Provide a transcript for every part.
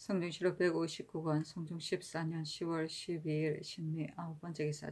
성중시로 159권 성중 14년 10월 12일 신미 9번째 기사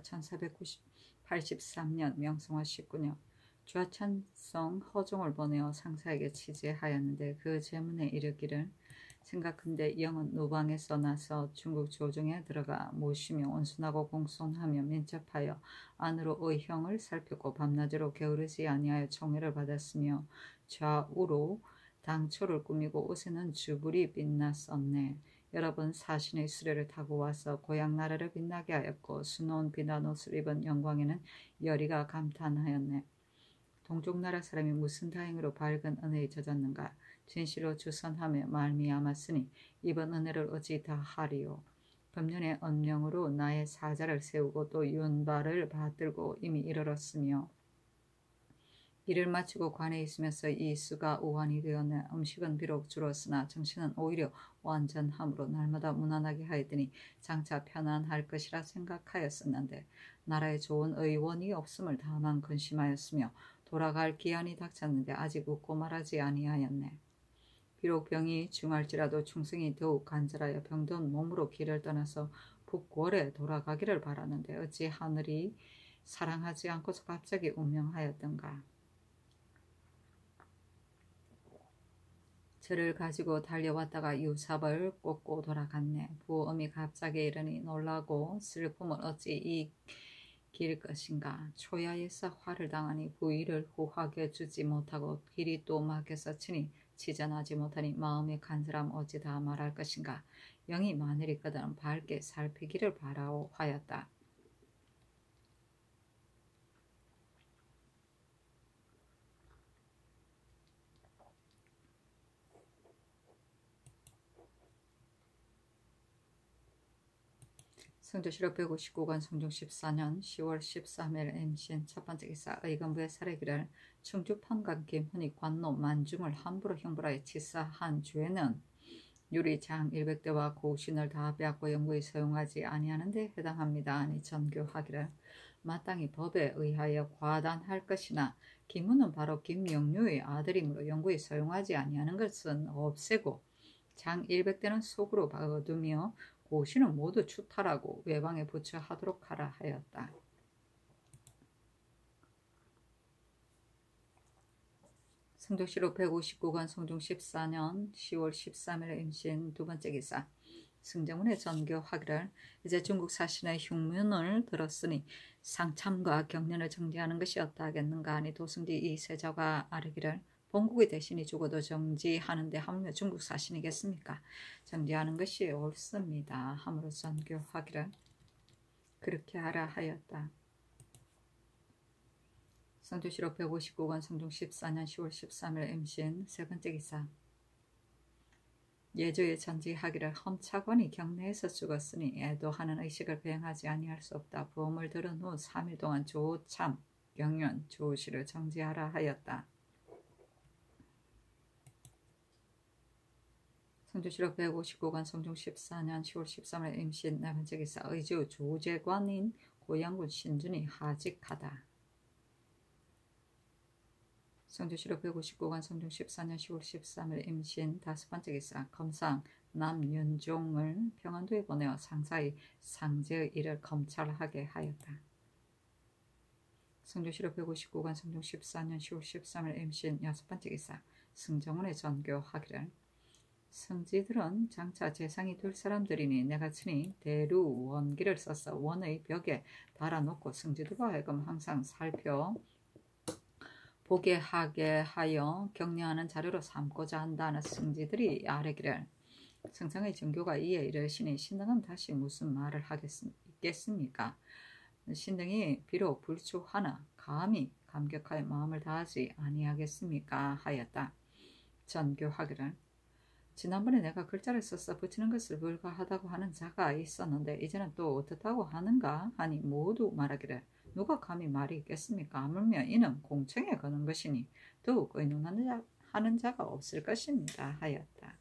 1483년 명성화 19년 좌찬성 허종을 보내어 상사에게 취재하였는데 그 제문에 이르기를 생각한데 영은 노방에서 나서 중국 조정에 들어가 모시며 온순하고 공손하며 민첩하여 안으로 의형을 살폈고 밤낮으로 게으르지 아니하여 총애를 받았으며 좌우로 당초를 꾸미고 옷에는 주불이 빛났었네. 여러 번 사신의 수레를 타고 와서 고향 나라를 빛나게 하였고 수놓은 빛난 옷을 입은 영광에는 열이가 감탄하였네. 동쪽 나라 사람이 무슨 다행으로 밝은 은혜에 젖었는가. 진실로 주선하며 말미암았으니 이번 은혜를 어찌 다 하리요. 금년의 언명으로 나의 사자를 세우고 또 윤발을 받들고 이미 이르렀으며 일을 마치고 관에 있으면서 이 수가 우환이 되었네. 음식은 비록 줄었으나 정신은 오히려 완전함으로 날마다 무난하게 하였더니 장차 편안할 것이라 생각하였었는데 나라에 좋은 의원이 없음을 다만 근심하였으며 돌아갈 기한이 닥쳤는데 아직 웃고 말하지 아니하였네. 비록 병이 중할지라도 충성이 더욱 간절하여 병든 몸으로 길을 떠나서 북궐에 돌아가기를 바라는데 어찌 하늘이 사랑하지 않고서 갑자기 운명하였던가. 저를 가지고 달려왔다가 유삽을 꽂고 돌아갔네. 부엄이 갑자기 이르니 놀라고 슬픔을 어찌 이길 것인가. 초야에서 화를 당하니 부위를 후하게 주지 못하고 길이 또 막혀서 치니 치전하지 못하니 마음의 간절함 어찌 다 말할 것인가. 영이 마늘이 있거든 밝게 살피기를 바라오 하였다. 성조실록 159권 성중 14년 10월 13일 임신 첫번째 기사 의건부의 사례기를 충주 판관 김훈이 관노 만중을 함부로 형벌하여 치사한 죄는 유리장 100대와 고신을 다 빼앗고 영구히 사용하지 아니하는 데 해당합니다. 아니 전교하기를 마땅히 법에 의하여 과단할 것이나 김훈은 바로 김영류의 아들이므로 영구히 사용하지 아니하는 것은 없애고 장 100대는 속으로 박아두며 고신은 모두 추탈하고 외방에 부처하도록 하라 하였다. 성조실록 159권 성중 14년 10월 13일 임신 두번째 기사 승정원의 전교하기를 이제 중국 사신의 흉문을 들었으니 상참과 경련을 정지하는 것이 어떠하겠는가 하니 도승지 이세자가 아르기를 본국의 대신이 죽어도 정지하는데 하물며 중국 사신이겠습니까? 정지하는 것이 옳습니다. 함으로 전교하기를 그렇게 하라 하였다. 성조실록 159권 성중 14년 10월 13일 임신 세번째 기사 예조의 전지하기를 험차건이 경내에서 죽었으니 애도하는 의식을 배행하지 아니할 수 없다. 부엄을 들은 후 3일 동안 조참, 경연, 조시를 정지하라 하였다. 성조실록 159권 성중 14년 10월 13일 임신 네번째 기사 의주 조재관인 고양군 신준이 하직하다. 성조실록 159권 성중 14년 10월 13일 임신 다섯번째 기사 검상 남윤종을 평안도에 보내어 상사의 상제의 일을 검찰하게 하였다. 성조실록 159권 성중 14년 10월 13일 임신 여섯번째 기사 승정원의 전교하기를 승지들은 장차 재상이 될 사람들이니 내가 친히 대루 원기를 써서 원의 벽에 달아놓고 승지들과 하여금 항상 살펴 보게 하게 하여 격려하는 자료로 삼고자 한다는 승지들이 아뢰기를 승상의 정교가 이에 이르시니 신등은 다시 무슨 말을 하겠습니까? 신등이 비록 불초하나 감히 감격하여 마음을 다하지 아니하겠습니까? 하였다. 전교하기를 지난번에 내가 글자를 써서 붙이는 것을 불가하다고 하는 자가 있었는데 이제는 또 어떻다고 하는가 하니 모두 말하기를 누가 감히 말이 있겠습니까? 하물며 이는 공청에 거는 것이니 더욱 의논하는 자가 없을 것입니다. 하였다.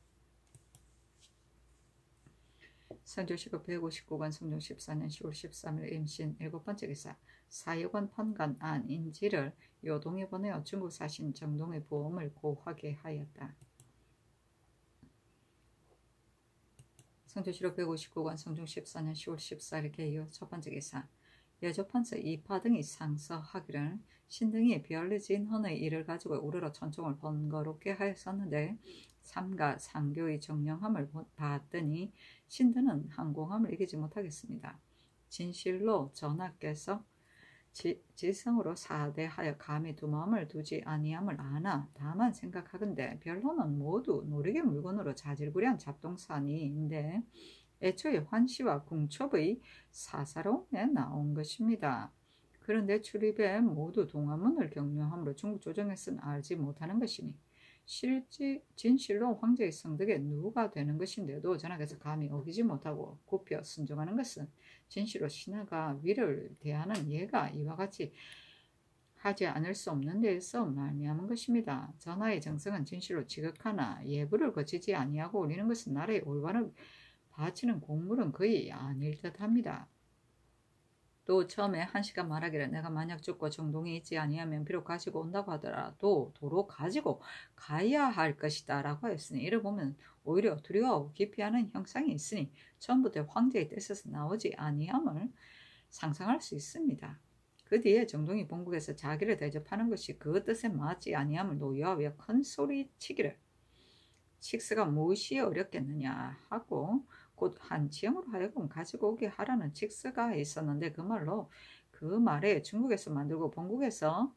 성조실록 159권 성중 14년 10월 13일 임신 일곱번째 기사 사여관 판관 안인지를 요동에 보내어 중국 사신 정동의 보험을 고하게 하였다. 성조실록 159권 성중 14년 10월 14일 개요 첫 번째 기사. 여조판서 이파 등이 상서하기를 신등이 별르진 헌의 일을 가지고 우르러 천종을 번거롭게 하였었는데 삼가 상교의 정령함을 봤더니 신등은 항공함을 이기지 못하겠습니다. 진실로 전하께서 지성으로 사대하여 감히 두 마음을 두지 아니함을 아나 다만 생각하건대 별로는 모두 노력의 물건으로 자질구레한 잡동사니인데 애초에 환시와 궁첩의 사사로움에 나온 것입니다. 그런데 출입에 모두 동화문을 경유함으로 중국 조정에서는 알지 못하는 것이니 진실로 황제의 성덕에 누가 되는 것인데도 전하께서 감히 어기지 못하고 굽혀 순종하는 것은 진실로 신하가 위를 대하는 예가 이와 같이 하지 않을 수 없는 데에서 말미암은 것입니다. 전하의 정성은 진실로 지극하나 예부를 거치지 아니하고 올리는 것은 나라의 올바른 바치는 공물은 거의 아닐 듯합니다. 또 처음에 한시가 말하기를 내가 만약 죽고 정동이 있지 아니하면 비록 가지고 온다고 하더라도 도로 가지고 가야 할 것이다 라고 하였으니 이를 보면 오히려 두려워하고 기피하는 형상이 있으니 처음부터 황제의 뜻에서 나오지 아니함을 상상할 수 있습니다. 그 뒤에 정동이 본국에서 자기를 대접하는 것이 그 뜻에 맞지 아니함을 노여하여 큰 소리치기를 칙스가 무엇이 어렵겠느냐 하고 곧 한지형으로 하여금 가지고 오게 하라는 칙스가 있었는데 그 말에 중국에서 만들고 본국에서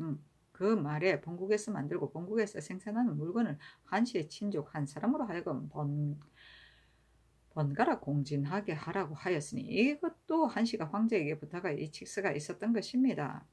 만들고 본국에서 생산하는 물건을 한시의 친족 한 사람으로 하여금 번갈아 공진하게 하라고 하였으니 이것도 한시가 황제에게 부탁할 이 칙스가 있었던 것입니다.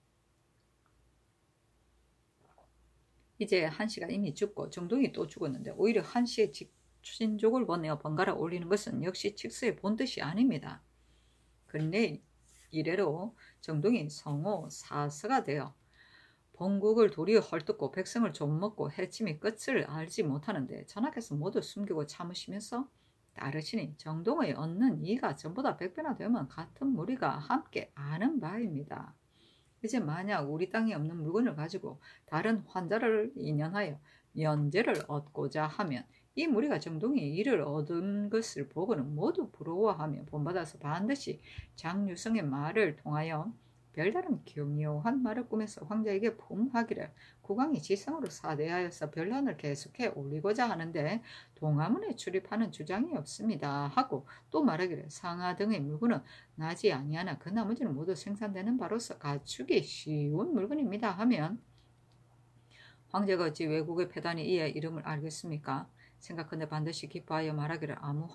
이제 한시가 이미 죽고 정동이 또 죽었는데 오히려 한시의 친족을 보내어 번갈아 올리는 것은 역시 칙스의 본뜻이 아닙니다. 그런데 이래로 정동이 성호 사서가 되어 본국을 도리어 헐뜯고 백성을 좀먹고 해침이 끝을 알지 못하는데 전하께서 모두 숨기고 참으시면서 따르시니 정동의 얻는 이가 전보다 100배나 되면 같은 무리가 함께 아는 바입니다. 이제 만약 우리 땅에 없는 물건을 가지고 다른 환자를 인연하여 면제를 얻고자 하면 이 무리가 정동이 이를 얻은 것을 보고는 모두 부러워하며 본받아서 반드시 장유성의 말을 통하여 별다른 교묘한 말을 꾸며서 황제에게 품하기를 국왕이 지성으로 사대하여서 별난을 계속해 올리고자 하는데 동화문에 출입하는 주장이 없습니다 하고 또 말하기를 상하 등의 물건은 나지 아니하나 그 나머지는 모두 생산되는 바로서 갖추기 쉬운 물건입니다 하면 황제가 어찌 외국의 패단이 이의 이름을 알겠습니까? 생각한데 반드시 기뻐하여 말하기를 아무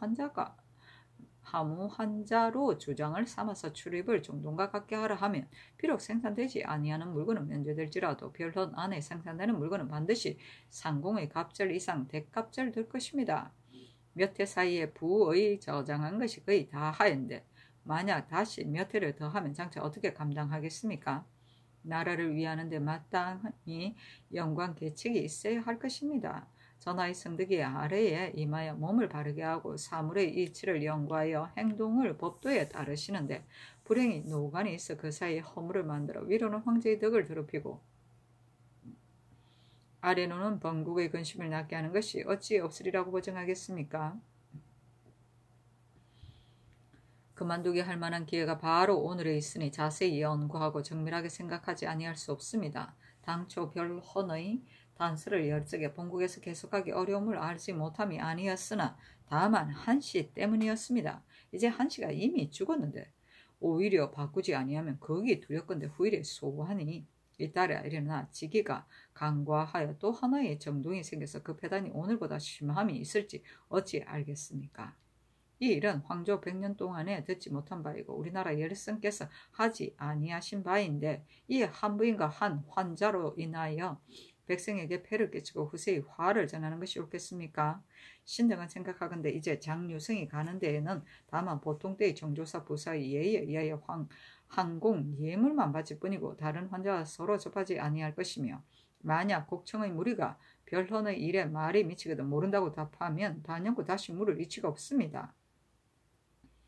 환자로 주장을 삼아서 출입을 정동과 같게 하라 하면 비록 생산되지 아니하는 물건은 면제될지라도 별론 안에 생산되는 물건은 반드시 상공의 갑절 이상 대갑절 될 것입니다. 몇 해 사이에 부의 저장한 것이 거의 다 하였는데 만약 다시 몇 해를 더하면 장차 어떻게 감당하겠습니까? 나라를 위하는데 마땅히 영광 계책이 있어야 할 것입니다. 전하의 성덕이 아래에 임하여 몸을 바르게 하고 사물의 이치를 연구하여 행동을 법도에 따르시는데 불행히 노관이 있어 그 사이에 허물을 만들어 위로는 황제의 덕을 더럽히고 아래로는 번국의 근심을 낳게 하는 것이 어찌 없으리라고 보증하겠습니까? 그만두게 할 만한 기회가 바로 오늘에 있으니 자세히 연구하고 정밀하게 생각하지 아니할 수 없습니다. 당초 별헌의 단서를 열적에 본국에서 계속하기 어려움을 알지 못함이 아니었으나 다만 한시 때문이었습니다. 이제 한시가 이미 죽었는데 오히려 바꾸지 아니하면 거기 두렵건대 후일에 소환이 잇따라 일어나 지기가 강과하여 또 하나의 정동이 생겨서 그 패단이 오늘보다 심함이 있을지 어찌 알겠습니까? 이 일은 황조 100년 동안에 듣지 못한 바이고 우리나라 열성께서 하지 아니하신 바인데 이 한부인과 한 환자로 인하여 백성에게 폐를 끼치고 후세의 화를 전하는 것이 옳겠습니까? 신등은 생각하건대 이제 장유성이 가는 데에는 다만 보통 때의 정조사 부사의 예에 의하여 항공 예물만 바칠 뿐이고 다른 환자와 서로 접하지 아니할 것이며 만약 곡청의 무리가 별헌의 일에 말이 미치거든 모른다고 답하면 단연코 다시 물을 이치가 없습니다.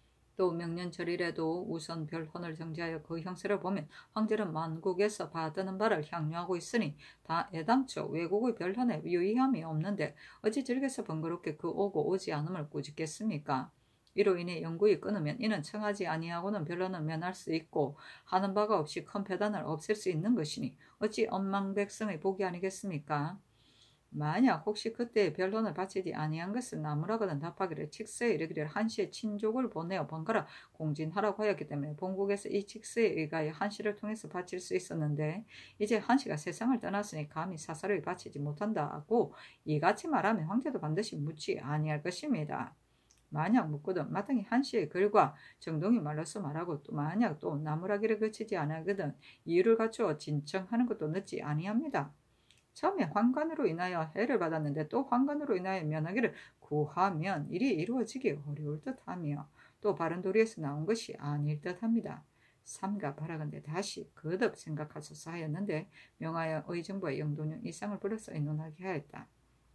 또 명년절일에도 우선 별혼을 정지하여 그 형세를 보면 황제는 만국에서 받는 바를 향유하고 있으니 다 애당초 외국의 별혼에 유의함이 없는데 어찌 즐겨서 번거롭게 그 오고 오지 않음을 꾸짖겠습니까? 이로 인해 영구히 끊으면 이는 청하지 아니하고는 별론을 면할 수 있고 하는 바가 없이 큰 폐단을 없앨 수 있는 것이니 어찌 엄망백성의 복이 아니겠습니까? 만약 혹시 그때 변론을 바치지 아니한 것은 나무라거든 답하기를 칙서에 이르기를 한시에 친족을 보내어 번갈아 공진하라고 하였기 때문에 본국에서 이 칙서에 의하여 한시를 통해서 바칠 수 있었는데 이제 한시가 세상을 떠났으니 감히 사사를 바치지 못한다고 이같이 말하면 황제도 반드시 묻지 아니할 것입니다. 만약 묻거든 마땅히 한시의 글과 정동이 말로서 말하고 또 만약 또 나무라기를 그치지 아니하거든 이유를 갖추어 진청하는 것도 늦지 아니합니다. 처음에 환관으로 인하여 해를 받았는데 또 환관으로 인하여 면하기를 구하면 일이 이루어지기 어려울 듯하며 또 바른 도리에서 나온 것이 아닐 듯합니다. 삼가 바라건대 다시 거듭 생각하소서 하였는데 명하여 의정부와 영돈용 이상을 불러서 의논하게 하였다.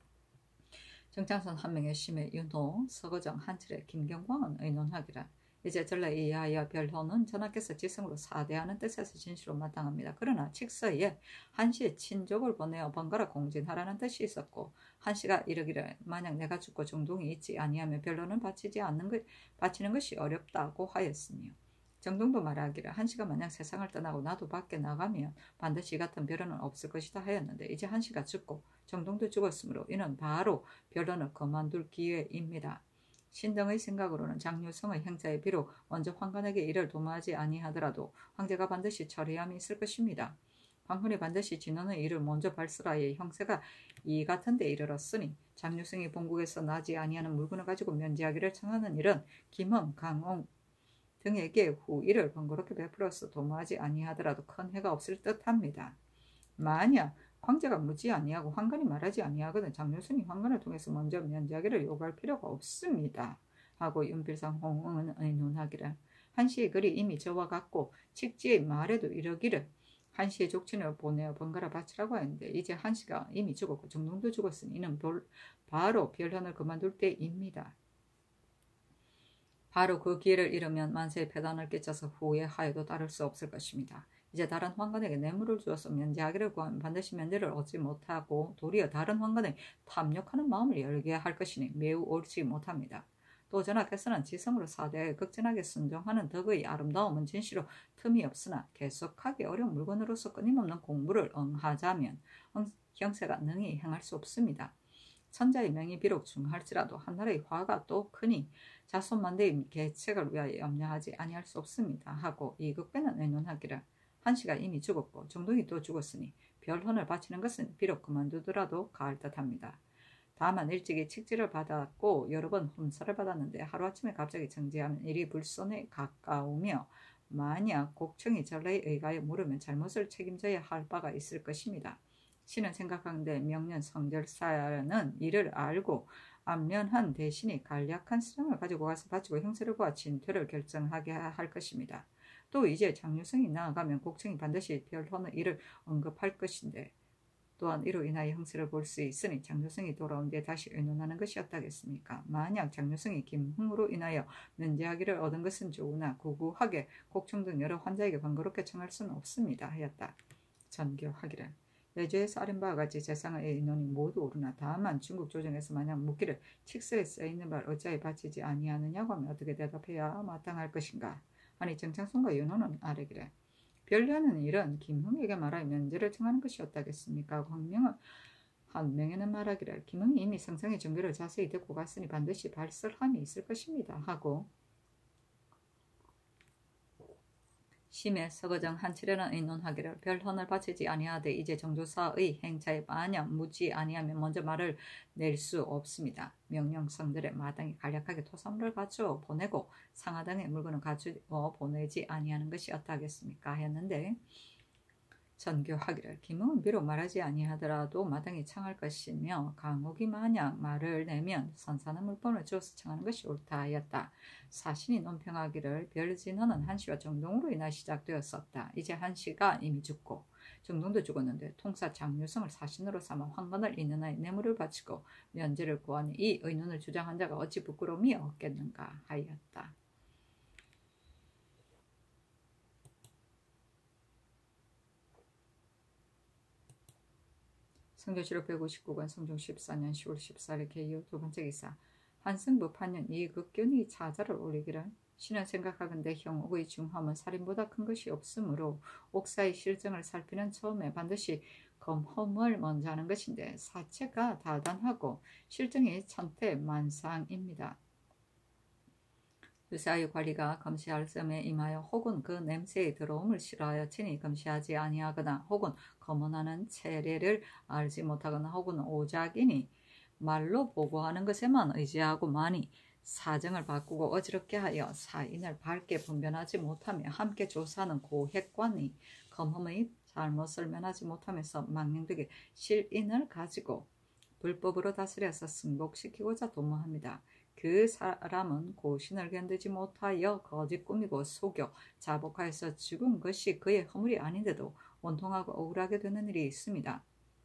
정창선 한 명의 심의 윤호, 서거정 한칠의 김경광은 의논하기라. 이제 전례에 의하여 별호는 전하께서 지성으로 사대하는 뜻에서 진실로 마땅합니다. 그러나 칙서에 한시의 친족을 보내어 번갈아 공진하라는 뜻이 있었고 한시가 이르기를 만약 내가 죽고 정동이 있지 아니하면 별호는 바치는 것이 어렵다고 하였으며 정동도 말하기를 한시가 만약 세상을 떠나고 나도 밖에 나가면 반드시 이 같은 별호는 없을 것이다 하였는데 이제 한시가 죽고 정동도 죽었으므로 이는 바로 별호를 그만둘 기회입니다. 신등의 생각으로는 장유성의 행차에 비록 먼저 황건에게 이를 도모하지 아니하더라도 황제가 반드시 처리함이 있을 것입니다. 황건이 반드시 진원의 일을 먼저 발설하여 형세가 이 같은 데 이르렀으니 장유성이 본국에서 나지 아니하는 물건을 가지고 면제하기를 청하는 일은 김흥, 강홍 등에게 후 이를 번거롭게 베풀어서 도모하지 아니하더라도 큰 해가 없을 듯합니다. 만약 황제가 묻지 아니하고 황건이 말하지 아니하거든 장유승이 황건을 통해서 먼저 면제하기를 요구할 필요가 없습니다. 하고 윤필상 홍응은 의논하기를 한시의 글이 이미 저와 같고 칙지의 말에도 이러기를 한시의 족친을 보내어 번갈아 바치라고 하였는데 이제 한시가 이미 죽었고 정동도 죽었으니 이는 바로 별현을 그만둘 때입니다. 바로 그 기회를 잃으면 만세의 폐단을 끼쳐서 후회하여도 따를 수 없을 것입니다. 이제 다른 황건에게 뇌물을 주어서 면제하기를 구하면 반드시 면제를 얻지 못하고 도리어 다른 황건에 탐욕하는 마음을 열게 할 것이니 매우 옳지 못합니다. 또 전하께서는 지성으로 사대에 극진하게 순종하는 덕의 아름다움은 진시로 틈이 없으나 계속하기 어려운 물건으로서 끊임없는 공부를 응하자면 형세가 능히 행할 수 없습니다. 천자의 명이 비록 중할지라도 한나라의 화가 또 크니 자손만대의 계책을 위하여 염려하지 아니할 수 없습니다. 하고 이극배는 의논하기를 한시가 이미 죽었고 정동이 또 죽었으니 별혼을 바치는 것은 비록 그만두더라도 가할 듯합니다. 다만 일찍이 칙지를 받았고 여러 번 험사를 받았는데 하루아침에 갑자기 정지하면 일이 불손에 가까우며 만약 곡청이 전례에 의하여 물으면 잘못을 책임져야 할 바가 있을 것입니다. 신은 생각하는데 명년 성절사는 이를 알고 안면한 대신이 간략한 수령을 가지고 가서 바치고 형세를 구하 진퇴를 결정하게 할 것입니다. 또 이제 장유성이 나아가면 곡청이 반드시 별혼의 일을 언급할 것인데 또한 이로 인하여 형세를 볼 수 있으니 장유성이 돌아온 뒤에 다시 의논하는 것이 어떠겠습니까? 만약 장유성이 김흥으로 인하여 면제하기를 얻은 것은 좋으나 구구하게 곡청 등 여러 환자에게 번거롭게 청할 수는 없습니다. 하였다. 전교하기를 예조에서 아린 바와 같이 재상의 의논이 모두 옳으나 다만 중국 조정에서 만약 묻기를 칙서에 써있는 바를 어찌하여 바치지 아니하느냐고 하면 어떻게 대답해야 마땅할 것인가? 아니 정창순과 윤호는 아뢰기를 별려하는 일은 김흥에게 말하여 면제를 청하는 것이 어떠겠습니까? 광명은 한 명에는 말하기를 김흥이 이미 성상의 정교를 자세히 듣고 갔으니 반드시 발설함이 있을 것입니다. 하고 심의 서거정 한칠에는 의논하기를 별혼을 바치지 아니하되 이제 정조사의 행차에 만약 묻지 아니하면 먼저 말을 낼 수 없습니다. 명령성들에 마땅히 간략하게 토사물을 갖추어 보내고 상하 등의 물건을 갖추어 보내지 아니하는 것이 어떠하겠습니까? 하였는데 전교하기를 김흥은 비록 말하지 아니하더라도 마땅히 청할 것이며 강옥이 만약 말을 내면 선사는 물품을 주어서 청하는 것이 옳다 하였다. 사신이 논평하기를 별진헌은 한시와 정동으로 인하 시작되었었다. 이제 한시가 이미 죽고 정동도 죽었는데 통사 장유성을 사신으로 삼아 황건을 인은하여 뇌물을 바치고 면제를 구하니 이 의논을 주장한 자가 어찌 부끄러움이 없겠는가 하였다. 성조실록 159권 성종 14년 10월 14일 개요 두 번째 기사. 한승부 판년 이 극견이 차자를 올리기를 신은 생각하건대 형옥의 중함은 살인보다 큰 것이 없으므로 옥사의 실정을 살피는 처음에 반드시 검험을 먼저 하는 것인데 사체가 다단하고 실정이 천태만상입니다. 의사의 관리가 검시할 점에 임하여 혹은 그 냄새의 들어옴을 싫어하여 친히 검시하지 아니하거나 혹은 검언하는 체례를 알지 못하거나 혹은 오작이니 말로 보고하는 것에만 의지하고 많이 사정을 바꾸고 어지럽게 하여 사인을 밝게 분별하지 못하며 함께 조사하는 고핵관이 검험의 잘못을 면하지 못하면서 망령되게 실인을 가지고 불법으로 다스려서 승복시키고자 도모합니다. 그 사람은 고신을 견디지 못하여 거짓 꾸미고 속여 자복하여서 죽은 것이 그의 허물이 아닌데도 원통하고 억울하게 되는 일이 있습니다.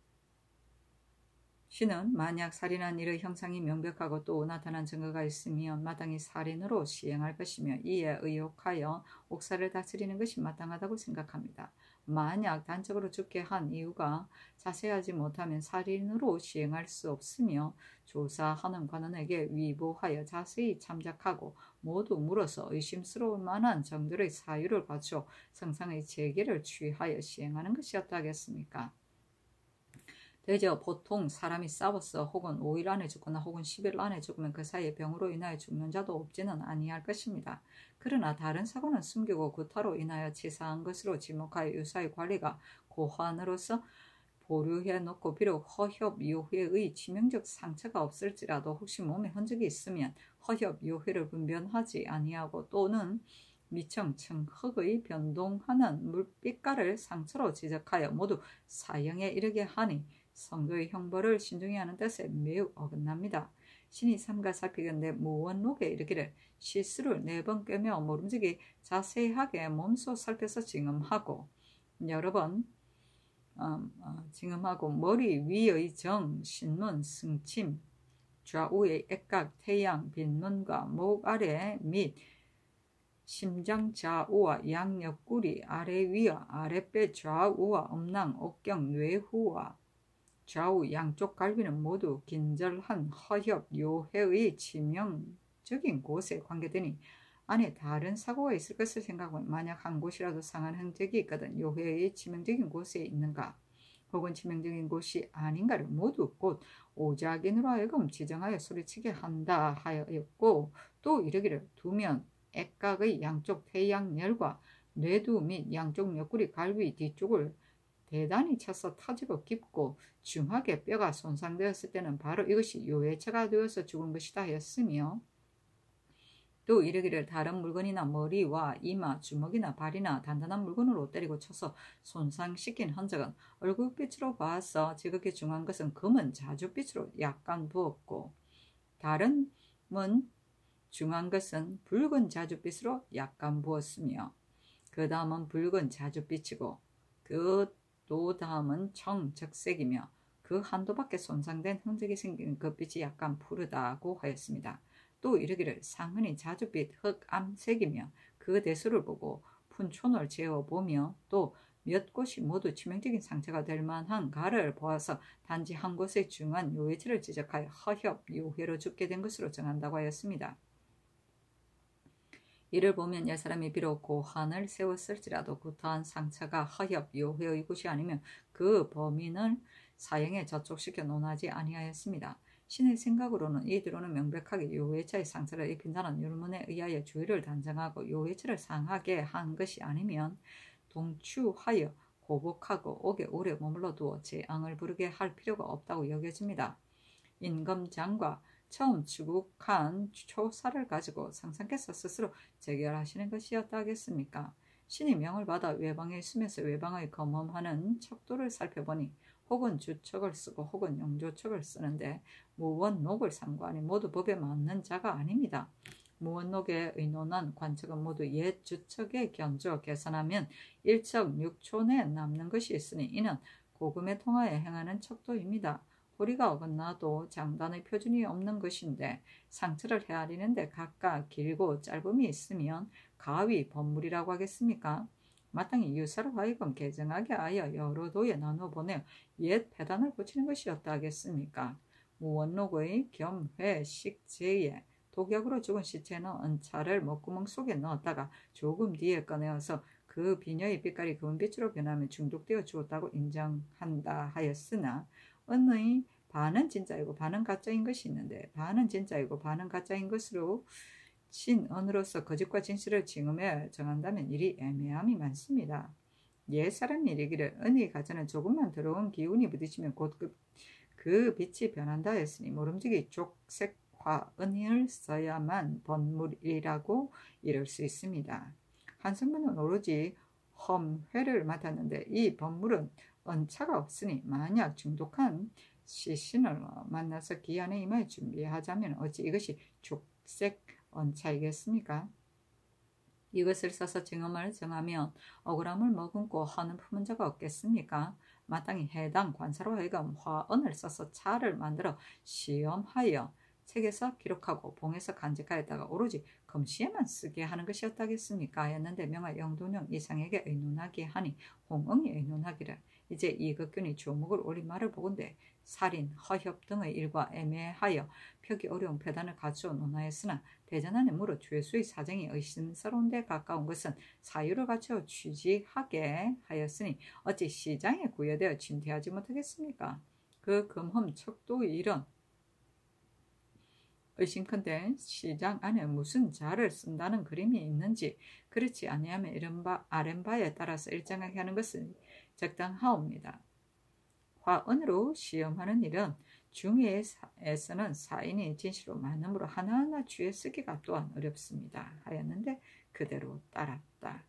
신은 만약 살인한 일의 형상이 명백하고 또 나타난 증거가 있으면 마땅히 살인으로 시행할 것이며 이에 의혹하여 옥사를 다스리는 것이 마땅하다고 생각합니다. 만약 단적으로 죽게 한 이유가 자세하지 못하면 살인으로 시행할 수 없으며 조사하는 관원에게 위보하여 자세히 참작하고 모두 물어서 의심스러울 만한 정도의 사유를 갖추어 성상의 재개를 취하여 시행하는 것이었다겠습니까? 대저 보통 사람이 싸워서 혹은 5일 안에 죽거나 혹은 10일 안에 죽으면 그 사이에 병으로 인하여 죽는 자도 없지는 아니할 것입니다. 그러나 다른 사고는 숨기고 구타로 인하여 치사한 것으로 지목하여 유사의 관리가 고환으로서 보류해 놓고 비록 허협 요회의 치명적 상처가 없을지라도 혹시 몸에 흔적이 있으면 허협 요회를 분별하지 아니하고 또는 미청 청흑의 변동하는 물빛깔을 상처로 지적하여 모두 사형에 이르게 하니 성도의 형벌을 신중히 하는 뜻에 매우 어긋납니다. 신이 삼가 살피건대 무원록에 이르기를 실수를 4번 꿰며 모름지기 자세하게 몸소 살펴서 징음하고 여러 번 징음하고 머리 위의 정, 신문, 승침, 좌우의 액각, 태양, 빈문과 목 아래 및 심장 좌우와 양옆구리 아래 위와 아랫배 좌우와 음낭, 옥경, 뇌후와 좌우 양쪽 갈비는 모두 긴절한 허협 요해의 치명적인 곳에 관계되니 안에 다른 사고가 있을 것을 생각하면 만약 한 곳이라도 상한 흔적이 있거든 요해의 치명적인 곳에 있는가 혹은 치명적인 곳이 아닌가를 모두 곧 오작인으로 하여금 지정하여 소리치게 한다 하였고 또 이르기를 두면 액각의 양쪽 태양열과 뇌두 및 양쪽 옆구리 갈비 뒤쪽을 대단히 쳐서 터지고 깊고 중하게 뼈가 손상되었을 때는 바로 이것이 요해체가 되어서 죽은 것이다 하였으며 또 이르기를 다른 물건이나 머리와 이마, 주먹이나 발이나 단단한 물건으로 때리고 쳐서 손상시킨 흔적은 얼굴빛으로 봐서 지극히 중한 것은 검은 자줏빛으로 약간 부었고 다른 문 중한 것은 붉은 자줏빛으로 약간 부었으며 그 다음은 붉은 자줏빛이고 또 다음은 청적색이며 그 한도밖에 손상된 흔적이 생긴 그 빛이 약간 푸르다고 하였습니다. 또 이르기를 상흔이 자줏빛 흑암색이며 그 대수를 보고 푼촌을 재어보며 또 몇 곳이 모두 치명적인 상처가 될 만한 가를 보아서 단지 한 곳의 중한 요해체를 지적하여 허협 요해로 죽게 된 것으로 정한다고 하였습니다. 이를 보면 옛사람이 비록 고한을 세웠을지라도 구타한 상처가 허협 요회의 곳이 아니면 그 범인을 사형에 저촉시켜 논하지 아니하였습니다. 신의 생각으로는 이들로는 명백하게 요회체의 상처를 입힌 자는 율문에 의하여 주의를 단정하고 요회체를 상하게 한 것이 아니면 동추하여 고복하고 옥에 오래 머물러 두어 재앙을 부르게 할 필요가 없다고 여겨집니다. 임금장과 처음 추국한 초사를 가지고 상상께서 스스로 재결하시는 것이었다 하겠습니까? 신이 명을 받아 외방에 있으면서 외방의 검험하는 척도를 살펴보니 혹은 주척을 쓰고 혹은 용조척을 쓰는데 무원록을 삼고하니 모두 법에 맞는 자가 아닙니다. 무원록에 의논한 관측은 모두 옛 주척에 견주어 계산하면 1척 6촌에 남는 것이 있으니 이는 고금에 통하여 행하는 척도입니다. 고리가 어긋나도 장단의 표준이 없는 것인데 상처를 헤아리는데 각각 길고 짧음이 있으면 가위, 범물이라고 하겠습니까? 마땅히 유사로 하여금 개정하게 하여 여러 도에 나누어 보내어 옛 폐단을 고치는 것이었다 하겠습니까? 원록의 겸회 식제에 독약으로 죽은 시체는 은차를 먹구멍 속에 넣었다가 조금 뒤에 꺼내어서 그 비녀의 빛깔이 금빛으로 변하면 중독되어 죽었다고 인정한다 하였으나 은의 반은 진짜이고 반은 가짜인 것이 있는데 반은 진짜이고 반은 가짜인 것으로 신언으로서 거짓과 진실을 징험해 정한다면 일이 애매함이 많습니다. 옛사람이 이르기를 은의 가짜는 조금만 들어온 기운이 부딪히면 곧 그 빛이 변한다 했으니 모름지기 족색화 은을 써야만 번물이라고 이룰 수 있습니다. 한성문은 오로지 험회를 맡았는데 이 번물은 언차가 없으니 만약 중독한 시신을 만나서 기한에 임할 준비하자면 어찌 이것이 족색 언차이겠습니까? 이것을 써서 증언을 정하면 억울함을 머금고 하는 품은 자가 없겠습니까? 마땅히 해당 관사로 하여금 화언을 써서 차를 만들어 시험하여 책에서 기록하고 봉에서 간직하였다가 오로지 금시에만 쓰게 하는 것이었다겠습니까? 하였는데 명하 영돈영 이상에게 의논하게 하니 홍응이 의논하기를 이제 이극균이 조목을 올린 말을 보건대 살인, 허협 등의 일과 애매하여 펴기 어려운 폐단을 갖추어 논하였으나 대전 안에 물어 죄수의 사정이 의심스러운 데 가까운 것은 사유를 갖추어 취지하게 하였으니 어찌 시장에 구여되어 진퇴하지 못하겠습니까? 그 금험 척도의 일은 의심컨대 시장 안에 무슨 자를 쓴다는 그림이 있는지 그렇지 아니하면 이른바 아랫바에 따라서 일정하게 하는 것은 적당하옵니다. 화언으로 시험하는 일은 중에서는 사인이 진실로 많음으로 하나하나 주에 쓰기가 또한 어렵습니다. 하였는데 그대로 따랐다.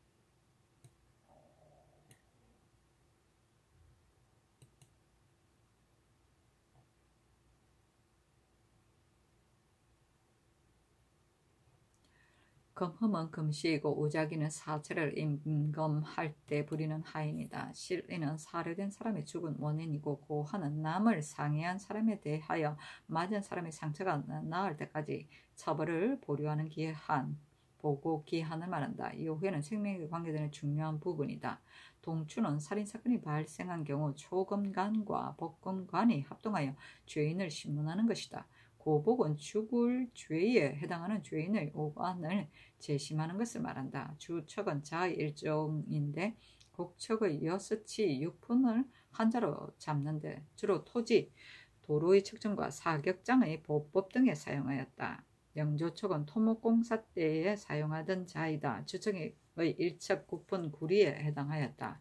금흠은 금시이고 우자기는 사체를 임금할 때 부리는 하인이다. 실인은 살해된 사람이 죽은 원인이고 고하는 남을 상해한 사람에 대하여 맞은 사람의 상처가 나을 때까지 처벌을 보류하는 기한, 보고 기한을 말한다. 이 오해는 생명에 관계되는 중요한 부분이다. 동추는 살인사건이 발생한 경우 초검관과 복검관이 합동하여 죄인을 신문하는 것이다. 고복은 죽을 죄에 해당하는 죄인의 오관을 재심하는 것을 말한다. 주척은 자의 일종인데 곡척의 6치 6푼을 한자로 잡는데 주로 토지, 도로의 측정과 사격장의 보법 등에 사용하였다. 영조척은 토목공사 때에 사용하던 자이다. 주척의 1척 9푼 구리에 해당하였다.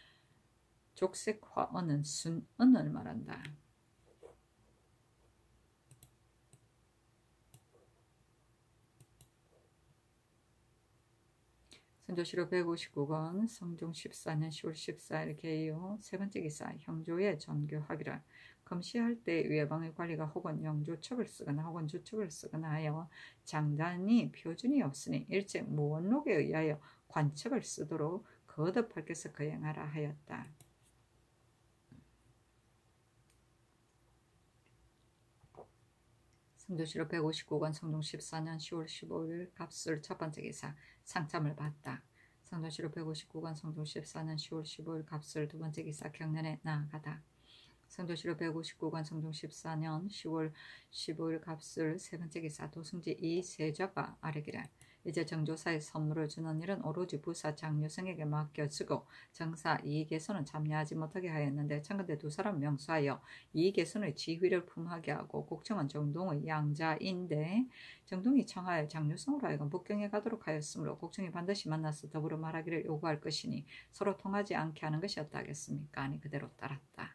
족색화언은 순언을 말한다. 선조시로 159권 성종 14년 10월 14일 개요 세 번째 기사 형조의 전교하기를 금시할 때 외방의 관리가 혹은 영조척을 쓰거나 혹은 주척을 쓰거나 하여 장단이 표준이 없으니 일찍 무원록에 의하여 관척을 쓰도록 거듭할께서 거행하라 하였다. 성조시로 159권 성종 14년 10월 15일 갑술 첫 번째 기사 상참을 받다. 성조시로 159권 성종 14년 10월 15일 갑술 두 번째 기사 경련에 나아가다. 성조시로 159권 성종 14년 10월 15일 갑술 세 번째 기사 도승지 이세자가 아뢰기를 이제 정조사의 선물을 주는 일은 오로지 부사 장유성에게 맡겨지고 정사 이익에서는 참여하지 못하게 하였는데 청근대 두 사람 명수하여 이익에서는 지휘를 품하게 하고 곡청은 정동의 양자인데 정동이 청하여 장유성으로 하여금 북경에 가도록 하였으므로 곡청이 반드시 만나서 더불어 말하기를 요구할 것이니 서로 통하지 않게 하는 것이었다 하겠습니까? 아니 그대로 따랐다.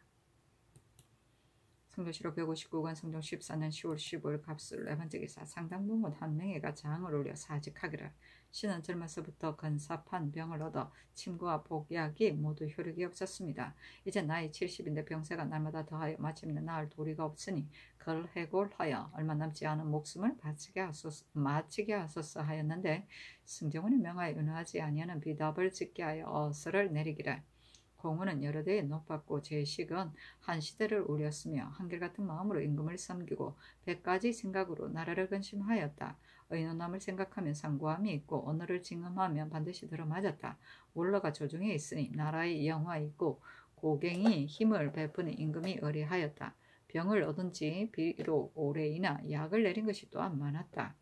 성조시로 159권 성종 14년 10월 15일 갑술 네 번째 기사 상당부문 한 명에가 장을 올려 사직하기를 신은 젊어서부터 건사판 병을 얻어 침구와 복약이 모두 효력이 없었습니다. 이제 나이 70인데 병세가 날마다 더하여 마침내 나을 도리가 없으니 걸해골하여 얼마 남지 않은 목숨을 마치게 하소서 하였는데 승정원이 명하여 은하지 아니하는 비답을 짓게 하여 어서를 내리기를 공원은 여러 대에 높았고 제식은 한 시대를 울렸으며 한결같은 마음으로 임금을 섬기고 100가지 생각으로 나라를 근심하였다. 의논함을 생각하면 상고함이 있고 언어를 징음하면 반드시 들어맞았다. 원로가 조중에 있으니 나라의 영화 있고 고갱이 힘을 베푸는 임금이 의뢰하였다. 병을 얻은 지 비록 오래이나 약을 내린 것이 또한 많았다.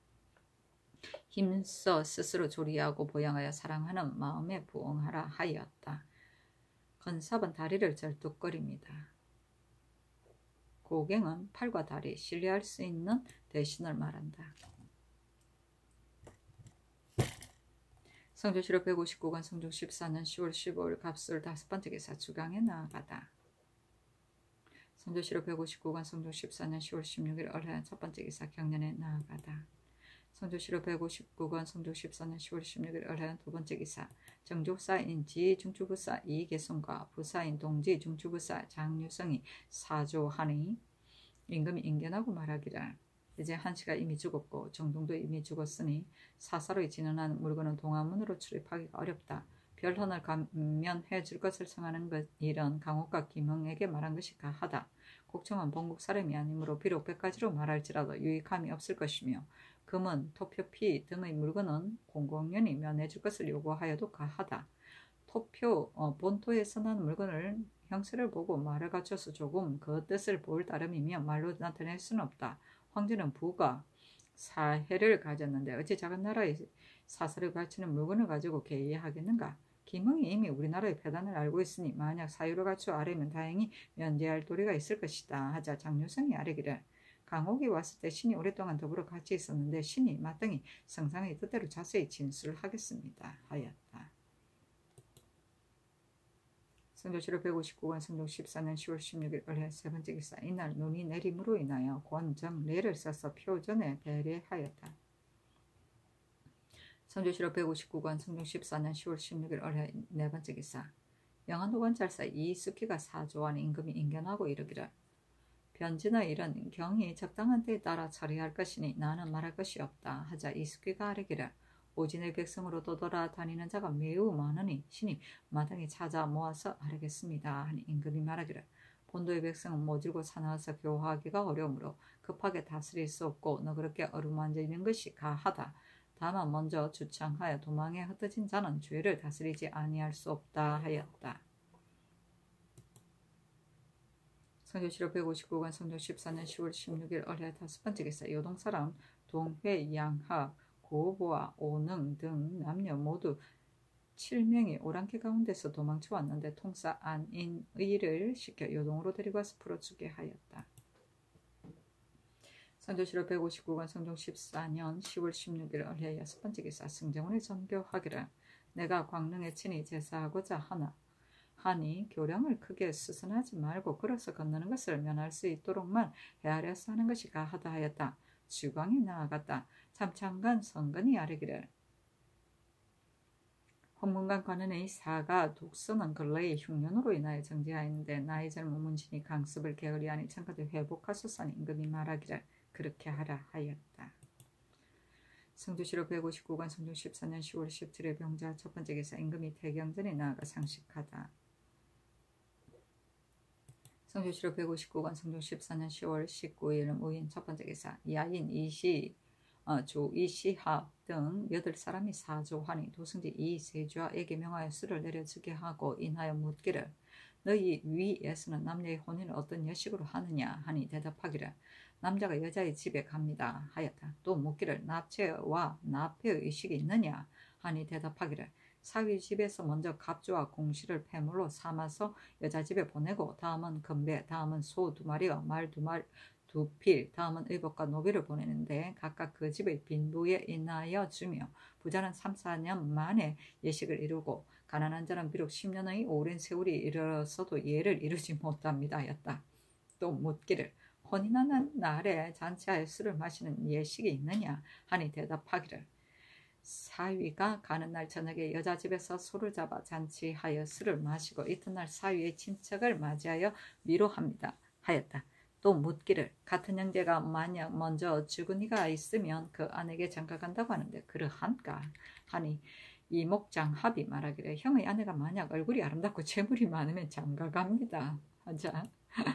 힘써 스스로 조리하고 보양하여 사랑하는 마음에 부응하라 하였다. 건삽은 다리를 절뚝거립니다. 고갱은 팔과 다리, 신뢰할 수 있는 대신을 말한다. 성조실록 159권 성종 14년 10월 15일 갑술 5번째 기사 주강에 나아가다. 성조실록 159권 성종 14년 10월 16일 얼해한 첫 번째 기사 경년에 나아가다. 성조실록 159권 성종 14년 10월 16일 얼해한 두 번째 기사 정족사인 지 중추부사 이계성과 부사인 동지 중추부사 장유성이 사조하니 임금이 인견하고 말하기를 이제 한시가 이미 죽었고 정동도 이미 죽었으니 사사로이 진언한 물건은 동화문으로 출입하기가 어렵다. 별헌을 감면해 줄 것을 청하는 것 이런 강옥과 김흥에게 말한 것이 가하다. 곡청은 본국 사람이 아니므로 비록 100가지로 말할지라도 유익함이 없을 것이며 금은 토표 피 등의 물건은 공공연히 면해줄 것을 요구하여도 가하다. 본토에서 난 물건을 형세를 보고 말을 갖춰서 조금 그 뜻을 볼 따름이며 말로 나타낼 수는 없다. 황제는 부가 사해를 가졌는데 어찌 작은 나라의 사사를 갖추는 물건을 가지고 개의하겠는가? 김흥이 이미 우리나라의 패단을 알고 있으니 만약 사유를 갖추어 아뢰면 다행히 면제할 도리가 있을 것이다 하자 장유성이 아뢰기를 강옥이 왔을 때 신이 오랫동안 더불어 같이 있었는데 신이 마땅히 성상의 뜻대로 자세히 진술하겠습니다 하였다. 성조실록 159권 성종 14년 10월 16일 을해 세 번째 기사 이날 눈이 내림으로 인하여 권정례를 써서 표전에 배례하였다. 성조실록 159권 성종 14년 10월 16일 을해 네 번째 기사 영안도관찰사 이숙희가 사조한 임금이 인견하고 이르기를 변진의 일은 경이 적당한 때에 따라 처리할 것이니 나는 말할 것이 없다 하자 이숙희가 아뢰기를 오진의 백성으로 떠돌아다니는 자가 매우 많으니 신이 마땅히 찾아 모아서 아뢰겠습니다 하니 임금이 말하기를 본도의 백성은 모질고 사나워서 교화하기가 어려우므로 급하게 다스릴 수 없고 너그럽게 어루만져 있는 것이 가하다. 다만 먼저 주창하여 도망에 흩어진 자는 죄를 다스리지 아니할 수 없다 하였다. 성조실록 159권 성종 14년 10월 16일 을해 다섯 번째 기사 요동사람 동회, 양합, 고보와 오능 등 남녀 모두 7명이 오랑캐 가운데서 도망쳐 왔는데 통사 안인의를 시켜 요동으로 데리고 와서 풀어주게 하였다. 성조실록 159권 성종 14년 10월 16일 을해 여섯 번째 기사 승정원이 전교하기를 내가 광릉에 친히 제사하고자 하니 교령을 크게 스선하지 말고 걸어서 건너는 것을 면할 수 있도록만 헤아려서 하는 것이 가하다 하였다. 주광이 나아갔다. 참창간 성근이 아뢰기를 헌문관 관원의 사가 독서는 근래의 흉년으로 인하여 정지하였는데 나이 젊은 문신이 강습을 게으리하니 청가도 회복하소서니 임금이 말하기를 그렇게 하라 하였다. 성조실록 159권 성종 14년 10월 17일 병자 첫 번째 기사 임금이 태경전에 나아가 상식하다. 성조실록 159권 성종 14년 10월 19일 무인 첫 번째 기사 야인 이시합 등 8사람이 사조하니 도승지 이세좌에게 명하여 수를 내려주게 하고 인하여 묻기를 너희 위에서는 남녀의 혼인을 어떤 여식으로 하느냐 하니 대답하기를 남자가 여자의 집에 갑니다 하였다. 또 묻기를 납체와 납폐의 의식이 있느냐 하니 대답하기를 사위 집에서 먼저 갑주와 공시를 폐물로 삼아서 여자 집에 보내고 다음은 금배, 다음은 소 2마리와 말 2필, 다음은 의복과 노비를 보내는데 각각 그 집의 빈부에 인하여 주며 부자는 3, 4년 만에 예식을 이루고 가난한 자는 비록 10년의 오랜 세월이 이르러서도 예를 이루지 못합니다 하였다. 또 묻기를 혼인하는 날에 잔치하여 술을 마시는 예식이 있느냐 하니 대답하기를 사위가 가는 날 저녁에 여자 집에서 소를 잡아 잔치하여 술을 마시고 이튿날 사위의 친척을 맞이하여 위로합니다 하였다. 또 묻기를 같은 형제가 만약 먼저 죽은 이가 있으면 그 아내에게 장가간다고 하는데 그러한가 하니 이목장합이 말하기를 형의 아내가 만약 얼굴이 아름답고 재물이 많으면 장가갑니다 하자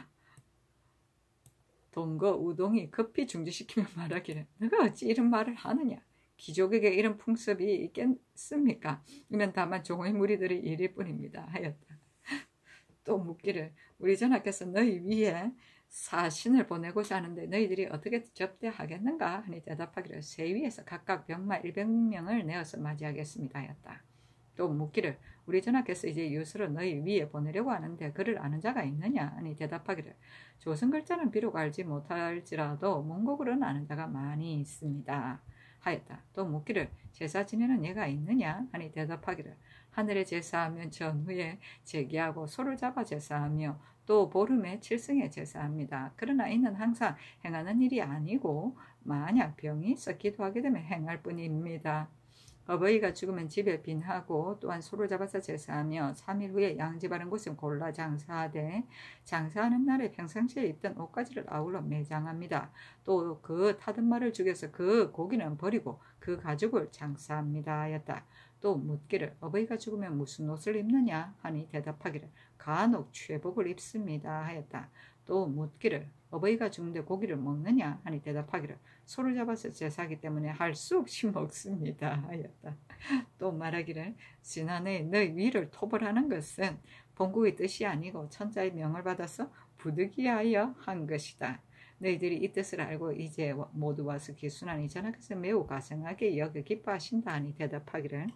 동거 우동이 급히 중지시키며 말하기를 너가 어찌 이런 말을 하느냐 귀족에게 이런 풍습이 있겠습니까? 이면 다만 종의 무리들의 일일 뿐입니다 하였다. 또 묻기를 우리 전하께서 너희 위에 사신을 보내고자 하는데 너희들이 어떻게 접대하겠는가 하니 대답하기를 새 위에서 각각 병마 100명을 내어서 맞이하겠습니다 하였다. 또 묻기를 우리 전하께서 이제 유수로 너희 위에 보내려고 하는데 그를 아는 자가 있느냐 하니 대답하기를 조선글자는 비록 알지 못할지라도 몽고글은 아는 자가 많이 있습니다 하였다. 또 묻기를 제사 지내는 예가 있느냐 하니 대답하기를 하늘에 제사하면 전후에 제기하고 소를 잡아 제사하며 또 보름에 칠승에 제사합니다. 그러나 이는 항상 행하는 일이 아니고 만약 병이 있어 기도하게 되면 행할 뿐입니다. 어버이가 죽으면 집에 빈하고 또한 소를 잡아서 제사하며 3일 후에 양지 바른 곳은 골라 장사하되 장사하는 날에 평상시에 입던 옷가지를 아울러 매장합니다. 또 그 타던 말을 죽여서 그 고기는 버리고 그 가죽을 장사합니다 하였다. 또 묻기를 어버이가 죽으면 무슨 옷을 입느냐 하니 대답하기를 간혹 최복을 입습니다 하였다. 또 묻기를 어버이가 죽는데 고기를 먹느냐 하니 대답하기를 소를 잡아서 제사하기 때문에 할 수 없이 먹습니다 하였다. 또 말하기를 지난해 너희 위를 토벌하는 것은 본국의 뜻이 아니고 천자의 명을 받아서 부득이하여 한 것이다. 너희들이 이 뜻을 알고 이제 모두 와서 기순하니 전하께서 매우 가생하게 여겨 기뻐하신다 하니 대답하기를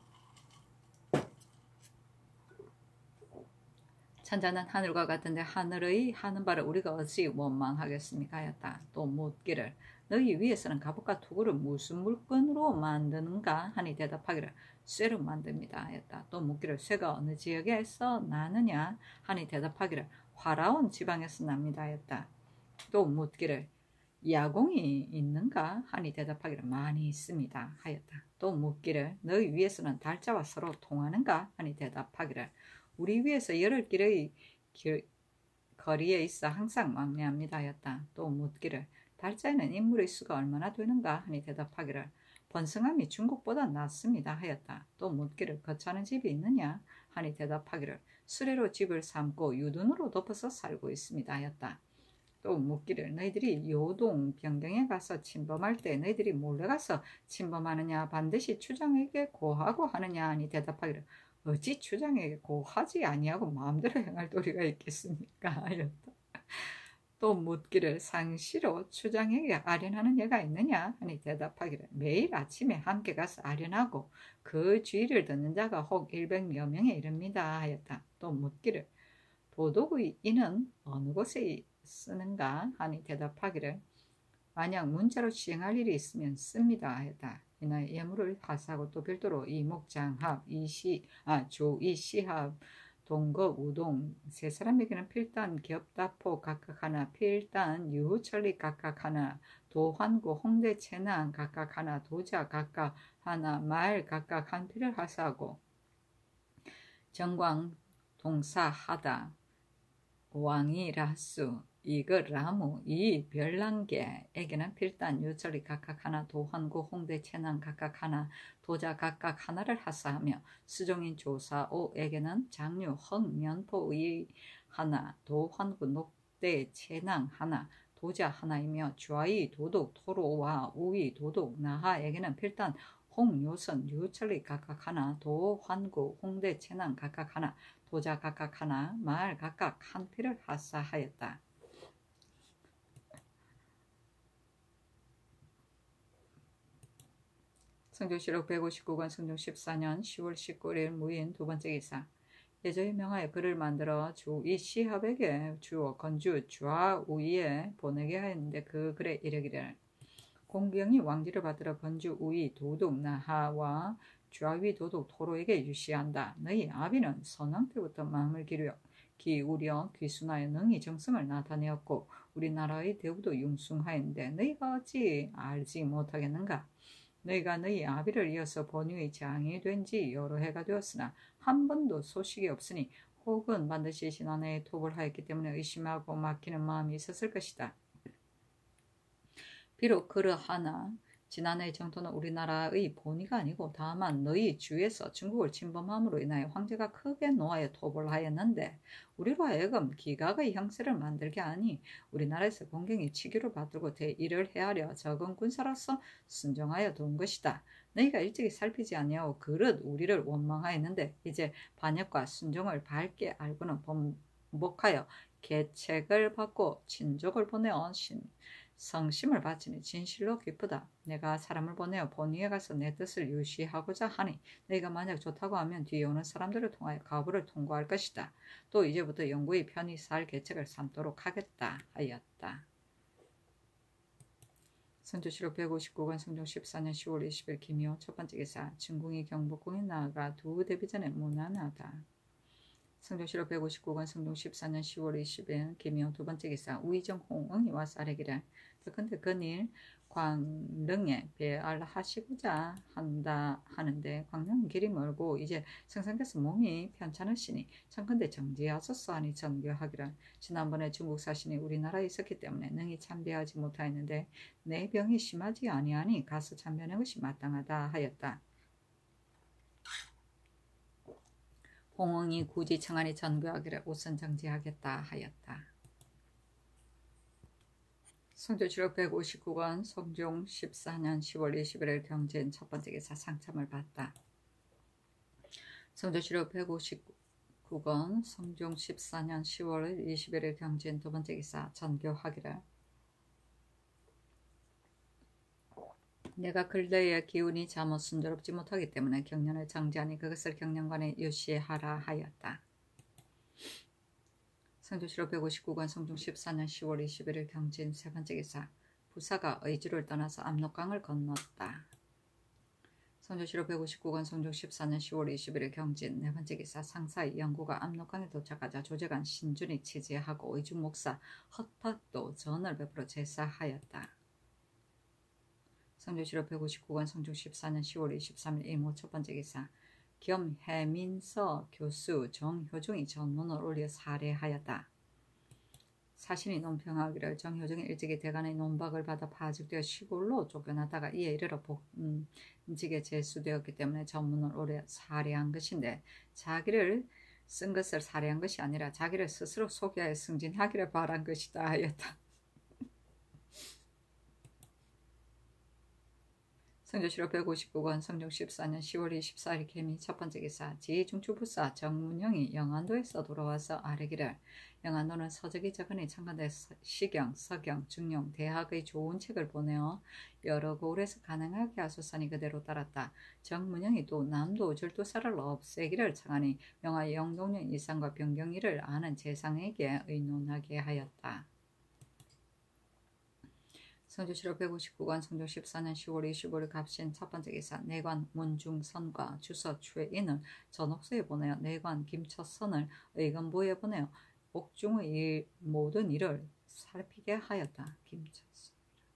천자는 하늘과 같은데 하늘의 하는 바를 우리가 어찌 원망하겠습니까 하였다. 또 묻기를 너희 위에서는 갑옷과 투구를 무슨 물건으로 만드는가 하니 대답하기를 쇠로 만듭니다 하였다. 또 묻기를 쇠가 어느 지역에서 나느냐 하니 대답하기를 화라온 지방에서 납니다 하였다. 또 묻기를 야공이 있는가 하니 대답하기를 많이 있습니다 하였다. 또 묻기를 너희 위에서는 달자와 서로 통하는가 하니 대답하기를 우리 위에서 열흘 길의 거리에 있어 항상 왕래합니다 하였다. 또 묻기를 달자에는 인물의 수가 얼마나 되는가 하니 대답하기를 번성함이 중국보다 낫습니다 하였다. 또 묻기를 거처하는 집이 있느냐 하니 대답하기를 수레로 집을 삼고 유둔으로 덮어서 살고 있습니다 하였다. 또 묻기를 너희들이 요동 변경에 가서 침범할 때 너희들이 몰래 가서 침범하느냐 반드시 추장에게 고하고 하느냐 하니 대답하기를 어찌 추장에게 고하지 아니하고 마음대로 행할 도리가 있겠습니까 하였다. 또 묻기를 상시로 추장에게 아련하는 예가 있느냐 하니 대답하기를 매일 아침에 함께 가서 아련하고 그 주의를 듣는 자가 혹 100여 명에 이릅니다 하였다. 또 묻기를 도덕의 이는 어느 곳에 쓰는가 하니 대답하기를 만약 문자로 시행할 일이 있으면 씁니다 하였다. 이날 예물을 하사하고 또 별도로 이목장합, 조이, 시합, 동거, 우동 세 사람에게는 필단, 겹다포 각각 하나, 필단, 유후천리 각각 하나, 도환구, 홍대, 채난 각각 하나, 도자 각각 하나, 말 각각 한 필을 하사하고 정광, 동사, 하다, 왕이, 라수, 이거 라무 이 별난개에게는 필단 유철이 각각 하나 도환구 홍대 채난 각각 하나 도자 각각 하나를 하사하며 수종인 조사오에게는 장류 헝 면포의 하나 도환구 녹대 채난 하나 도자 하나이며 좌의 도독 토로와 우의 도독 나하에게는 필단 홍요선 유철이 각각 하나 도환구 홍대 채난 각각 하나 도자 각각 하나 말 각각 한 필을 하사하였다. 성조실록 159권 성종 14년 10월 19일 무인 두 번째 기사 예저에 명하여 글을 만들어 주이 시합에게 주어 건주 좌우이에 보내게 하였는데 그 글에 이르기를 공경이 왕지를 받들어 건주 우이 도둑 나하와 좌위 도둑 토로에게 유시한다. 너희 아비는 선왕 때부터 마음을 기울여 귀순하여 능히 정성을 나타내었고 우리나라의 대우도 융숭하였는데 너희가 어찌 알지 못하겠는가? 너희가 너희 아비를 이어서 번유의 장이 된 지 여러 해가 되었으나 한 번도 소식이 없으니 혹은 반드시 지난해에 토벌하였기 때문에 의심하고 막히는 마음이 있었을 것이다. 비록 그러하나 지난해의 정토는 우리나라의 본의가 아니고 다만 너희 주에서 중국을 침범함으로 인하여 황제가 크게 노하여 토벌 하였는데 우리로 하여금 기각의 형세를 만들게 하니 우리나라에서 공경이 치기를 받들고 대의를 헤아려 적은 군사로서 순종하여 둔 것이다. 너희가 일찍이 살피지 아니하고 그릇 우리를 원망하였는데 이제 반역과 순종을 밝게 알고는 번복하여 계책을 받고 친족을 보내어 성심을 바치니 진실로 기쁘다. 내가 사람을 보내어 본위에 가서 내 뜻을 유시하고자 하니 너희가 만약 좋다고 하면 뒤에 오는 사람들을 통하여 가부를 통과할 것이다. 또 이제부터 영구히 편히 살 계책을 삼도록 하겠다 하였다. 선조실록 159권 성종 14년 10월 20일 김효 첫 번째 기사 진궁이 경복궁에 나아가 두 대비전에 무난하다. 성종실록 159권 성종 14년 10월 20일 김효 두 번째 기사 우의정 홍응이 와서 아뢰기를 근데 그일 광릉에 배알하시고자 한다 하는데 광릉은 길이 멀고 이제 성상께서 몸이 편찮으시니 청컨대 정지하소서 하니 전교하기를 지난번에 중국 사신이 우리나라에 있었기 때문에 능히 참배하지 못하였는데 내 병이 심하지 아니하니 가서 참배하는 것이 마땅하다 하였다. 홍응이 굳이 청하니 전교하기를 우선 정지하겠다 하였다. 성조실록 159권 성종 14년 10월 21일 경진 첫 번째 기사 상참을 받다. 성조실록 159권 성종 14년 10월 21일 경진 두 번째 기사 전교하기를 내가 근래의 기운이 잠옷 순조롭지 못하기 때문에 경련을 정지하니 그것을 경련관에 유시하라 하였다. 성조실록 159권 성종 14년 10월 21일 경진 세 번째 기사 부사가 의주를 떠나서 압록강을 건넜다. 성조실록 159권 성종 14년 10월 21일 경진 네 번째 기사 상사의 영구가 압록강에 도착하자 조재관 신준이 치지하고 의주 목사 헛팟도 전을 베풀어 제사하였다. 성조실록 159권 성종 14년 10월 23일 이모 첫 번째 기사 겸 해민서 교수 정효중이 전문을 올려 살해하였다. 사신이 논평하기를 정효중이 일찍이 대간의 논박을 받아 파직되어 시골로 쫓겨나다가 이에 이르러 복직에 제수되었기 때문에 전문을 올려 살해한 것인데 자기를 쓴 것을 살해한 것이 아니라 자기를 스스로 소개하여 승진하기를 바란 것이다 하였다. 성조실록 159권 성종 14년 10월 24일 개미 첫 번째 기사 지중추부사 정문영이 영안도에서 돌아와서 아뢰기를 영안도는 서적이 적으니 창간대 시경, 서경, 중용, 대학의 좋은 책을 보내어 여러 고을에서 가능하게 하소서니 그대로 따랐다. 정문영이 또 남도 절도사를 없애기를 청하니 명하 영동령 이상과 변경일을 아는 재상에게 의논하게 하였다. 성조실록 159권 성종 14년 10월 25일 갑신 첫 번째 기사 내관 문중선과 주서 최인을 전옥소에 보내어 내관 김처선을 의건부에 보내어 옥중의 모든 일을 살피게 하였다. 김처선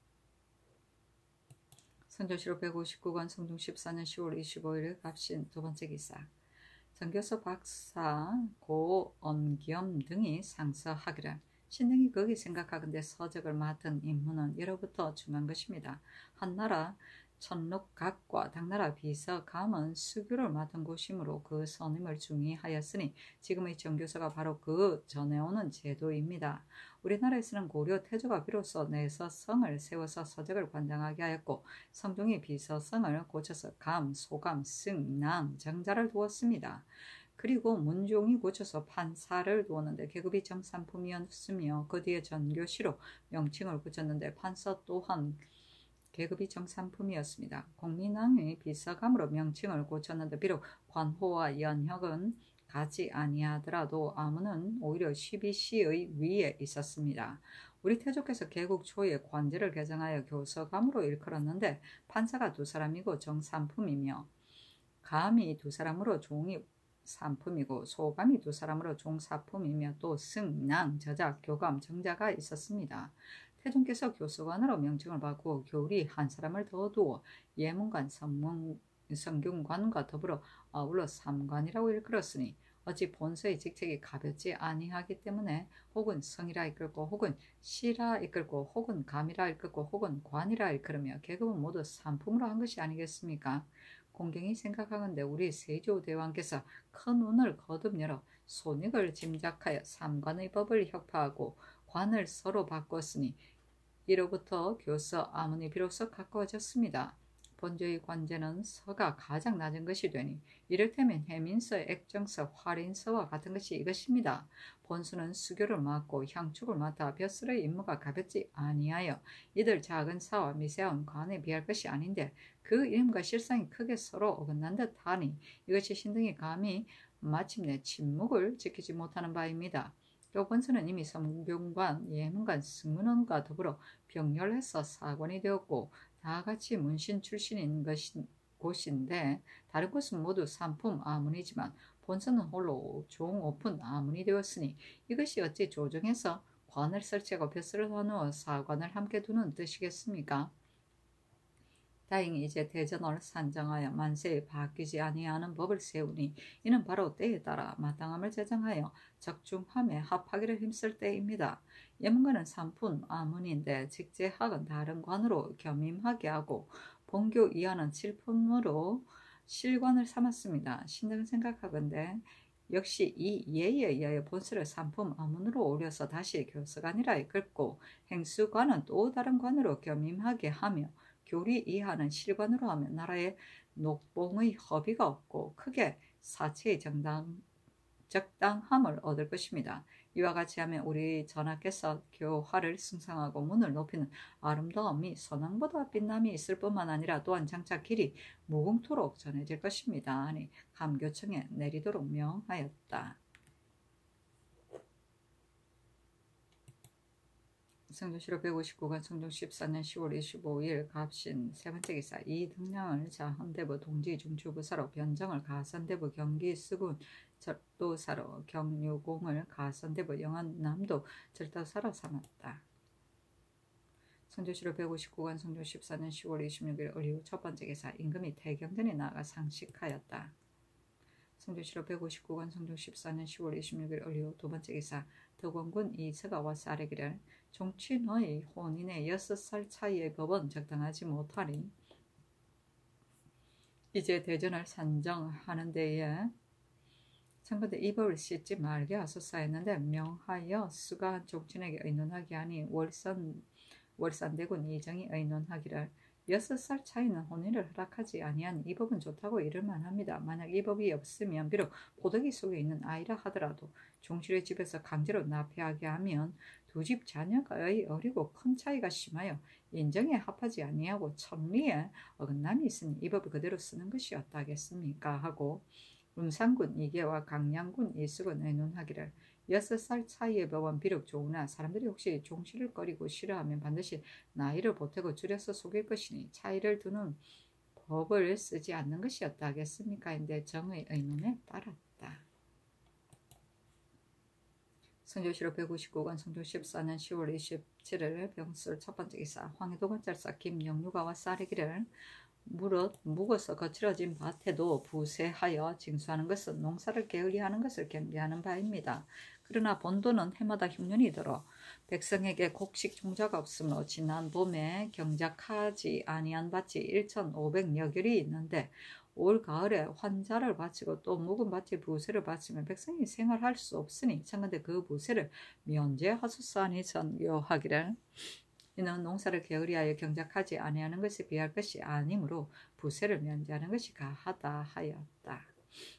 성조실록 159권 성종 14년 10월 25일 갑신 두 번째 기사 정교서 박사 고언겸 등이 상서하기를 신등이 거기 생각하건대 서적을 맡은 임무는 예로부터 중한 것입니다. 한나라 천록각과 당나라 비서감은 수교를 맡은 곳이므로 그 선임을 중의하였으니 지금의 정교서가 바로 그 전에 오는 제도입니다. 우리나라에서는 고려 태조가 비로소 내서성을 세워서 서적을 관장하게 하였고 성종이 비서성을 고쳐서 감, 소감, 승, 낭, 정자를 두었습니다. 그리고 문종이 고쳐서 판사를 두었는데 계급이 정산품이었으며 그 뒤에 전교시로 명칭을 고쳤는데 판사 또한 계급이 정산품이었습니다. 공민왕이 비서감으로 명칭을 고쳤는데 비록 관호와 연혁은 가지 아니하더라도 아무는 오히려 12시의 위에 있었습니다. 우리 태조께서 개국 초에 관제를 개정하여 교서감으로 일컬었는데 판사가 두 사람이고 정산품이며 감이 두 사람으로 종이 산품이고 소감이 두 사람으로 종사품이며 또 승, 낭, 저작, 교감, 정자가 있었습니다. 태종께서 교수관으로 명칭을 바꾸어 교리 한 사람을 더 두어 예문관, 성균관과 더불어 아울러 삼관이라고 일컬었으니 어찌 본서의 직책이 가볍지 아니하기 때문에 혹은 성이라 이끌고 혹은 시라 이끌고 혹은 감이라 이끌고 혹은 관이라 이끌으며 계급은 모두 산품으로 한 것이 아니겠습니까? 공경이 생각하건대 우리 세조대왕께서 큰 운을 거듭 열어 손익을 짐작하여 삼관의 법을 혁파하고 관을 서로 바꿨으니 이로부터 교서 아문이 비로소 가까워졌습니다. 본조의 관제는 서가 가장 낮은 것이 되니 이를테면 해민서, 액정서, 활인서와 같은 것이 이것입니다. 본수는 수교를 맡고 향축을 맡아 벼슬의 임무가 가볍지 아니하여 이들 작은 사와 미세한 관에 비할 것이 아닌데 그 임무가 실상이 크게 서로 어긋난 듯하니 이것이 신등이 감히 마침내 침묵을 지키지 못하는 바입니다. 또 본서는 이미 성균관, 예문관, 승문원과 더불어 병렬해서 사관이 되었고 다 같이 문신 출신인 곳인데 다른 곳은 모두 삼품 아문이지만 본서는 홀로 종오품 아문이 되었으니 이것이 어찌 조정해서 관을 설치하고 벼슬을 나누어 사관을 함께 두는 뜻이겠습니까? 다행히 이제 대전을 산정하여 만세에 바뀌지 아니하는 법을 세우니 이는 바로 때에 따라 마땅함을 제정하여 적중함에 합하기를 힘쓸 때입니다. 예문관은 삼품 아문인데 직제학은 다른 관으로 겸임하게 하고 본교 이하는 칠품으로 실관을 삼았습니다. 신등은 생각하건대 역시 이 예에 의하여 본서를 삼품 아문으로 올려서 다시 교서관이라 이끌고 행수관은 또 다른 관으로 겸임하게 하며 교리 이하는 실관으로 하면 나라의 녹봉의 허비가 없고 크게 사체의 적당함을 얻을 것입니다. 이와 같이 하면 우리 전하께서 교화를 승상하고 문을 높이는 아름다움이 선왕보다 빛남이 있을 뿐만 아니라 또한 장차 길이 무궁토록 전해질 것입니다. 하니 감교청에 내리도록 명하였다. 성종실록 159관 성종 14년 10월 25일 갑신 세번째 기사 이 등량을 자헌대부 동지중추부사로 변정을 가선대부 경기수군 절도사로 경유공을 가선대부 영안남도 절도사로 삼았다. 성종실록 159관 성종 14년 10월 26일 을이후 첫번째 기사 임금이 태경전에 나아가 상식하였다. 성종실록 159관 성종 14년 10월 26일 을이후 두번째 기사 덕원군 이서가 와서 아뢰기를 종친의 혼인의 6살 차이의 법은 적당하지 못하리. 이제 대전을 산정하는 데에 참건대 이 법을 씻지 말게 하소서 했는데 명하여 수가 종친에게 의논하게 하니 월산대군 이정이 의논하기를 6살 차이는 혼인을 허락하지 아니한 이 법은 좋다고 이를 만합니다. 만약 이 법이 없으면 비록 고덕이 속에 있는 아이라 하더라도 종실의 집에서 강제로 납해하게 하면 두 집 자녀가의 어리고 큰 차이가 심하여 인정에 합하지 아니하고 천리에 어긋남이 있으니 이 법을 그대로 쓰는 것이 어떠하겠습니까? 하고 음산군 이계와 강량군 이수군 의논하기를 6살 차이의 법은 비록 좋으나 사람들이 혹시 종실을 꺼리고 싫어하면 반드시 나이를 보태고 줄여서 속일 것이니 차이를 두는 법을 쓰지 않는 것이 어떠하겠습니까? 인데 정의 의논에 따랐다. 성조실록 159관 성종 14년 10월 27일 병술 첫번째 기사 황해도관찰사 김영유가 와서 아뢰기를 무릇 묵어서 거칠어진 밭에도 부세하여 징수하는 것은 농사를 게을리하는 것을 경계하는 바입니다. 그러나 본도는 해마다 흉년이 들어 백성에게 곡식 종자가 없으므로 지난 봄에 경작하지 아니한 밭이 1,500여 결이 있는데 올 가을에 환자를 바치고 또 묵은 밭에 부세를 바치면 백성이 생활할 수 없으니 참건대 그 부세를 면제하소서 하니 전교하기를 이는 농사를 게으리하여 경작하지 아니하는 것에 비할 것이 아니므로 부세를 면제하는 것이 가하다 하였다.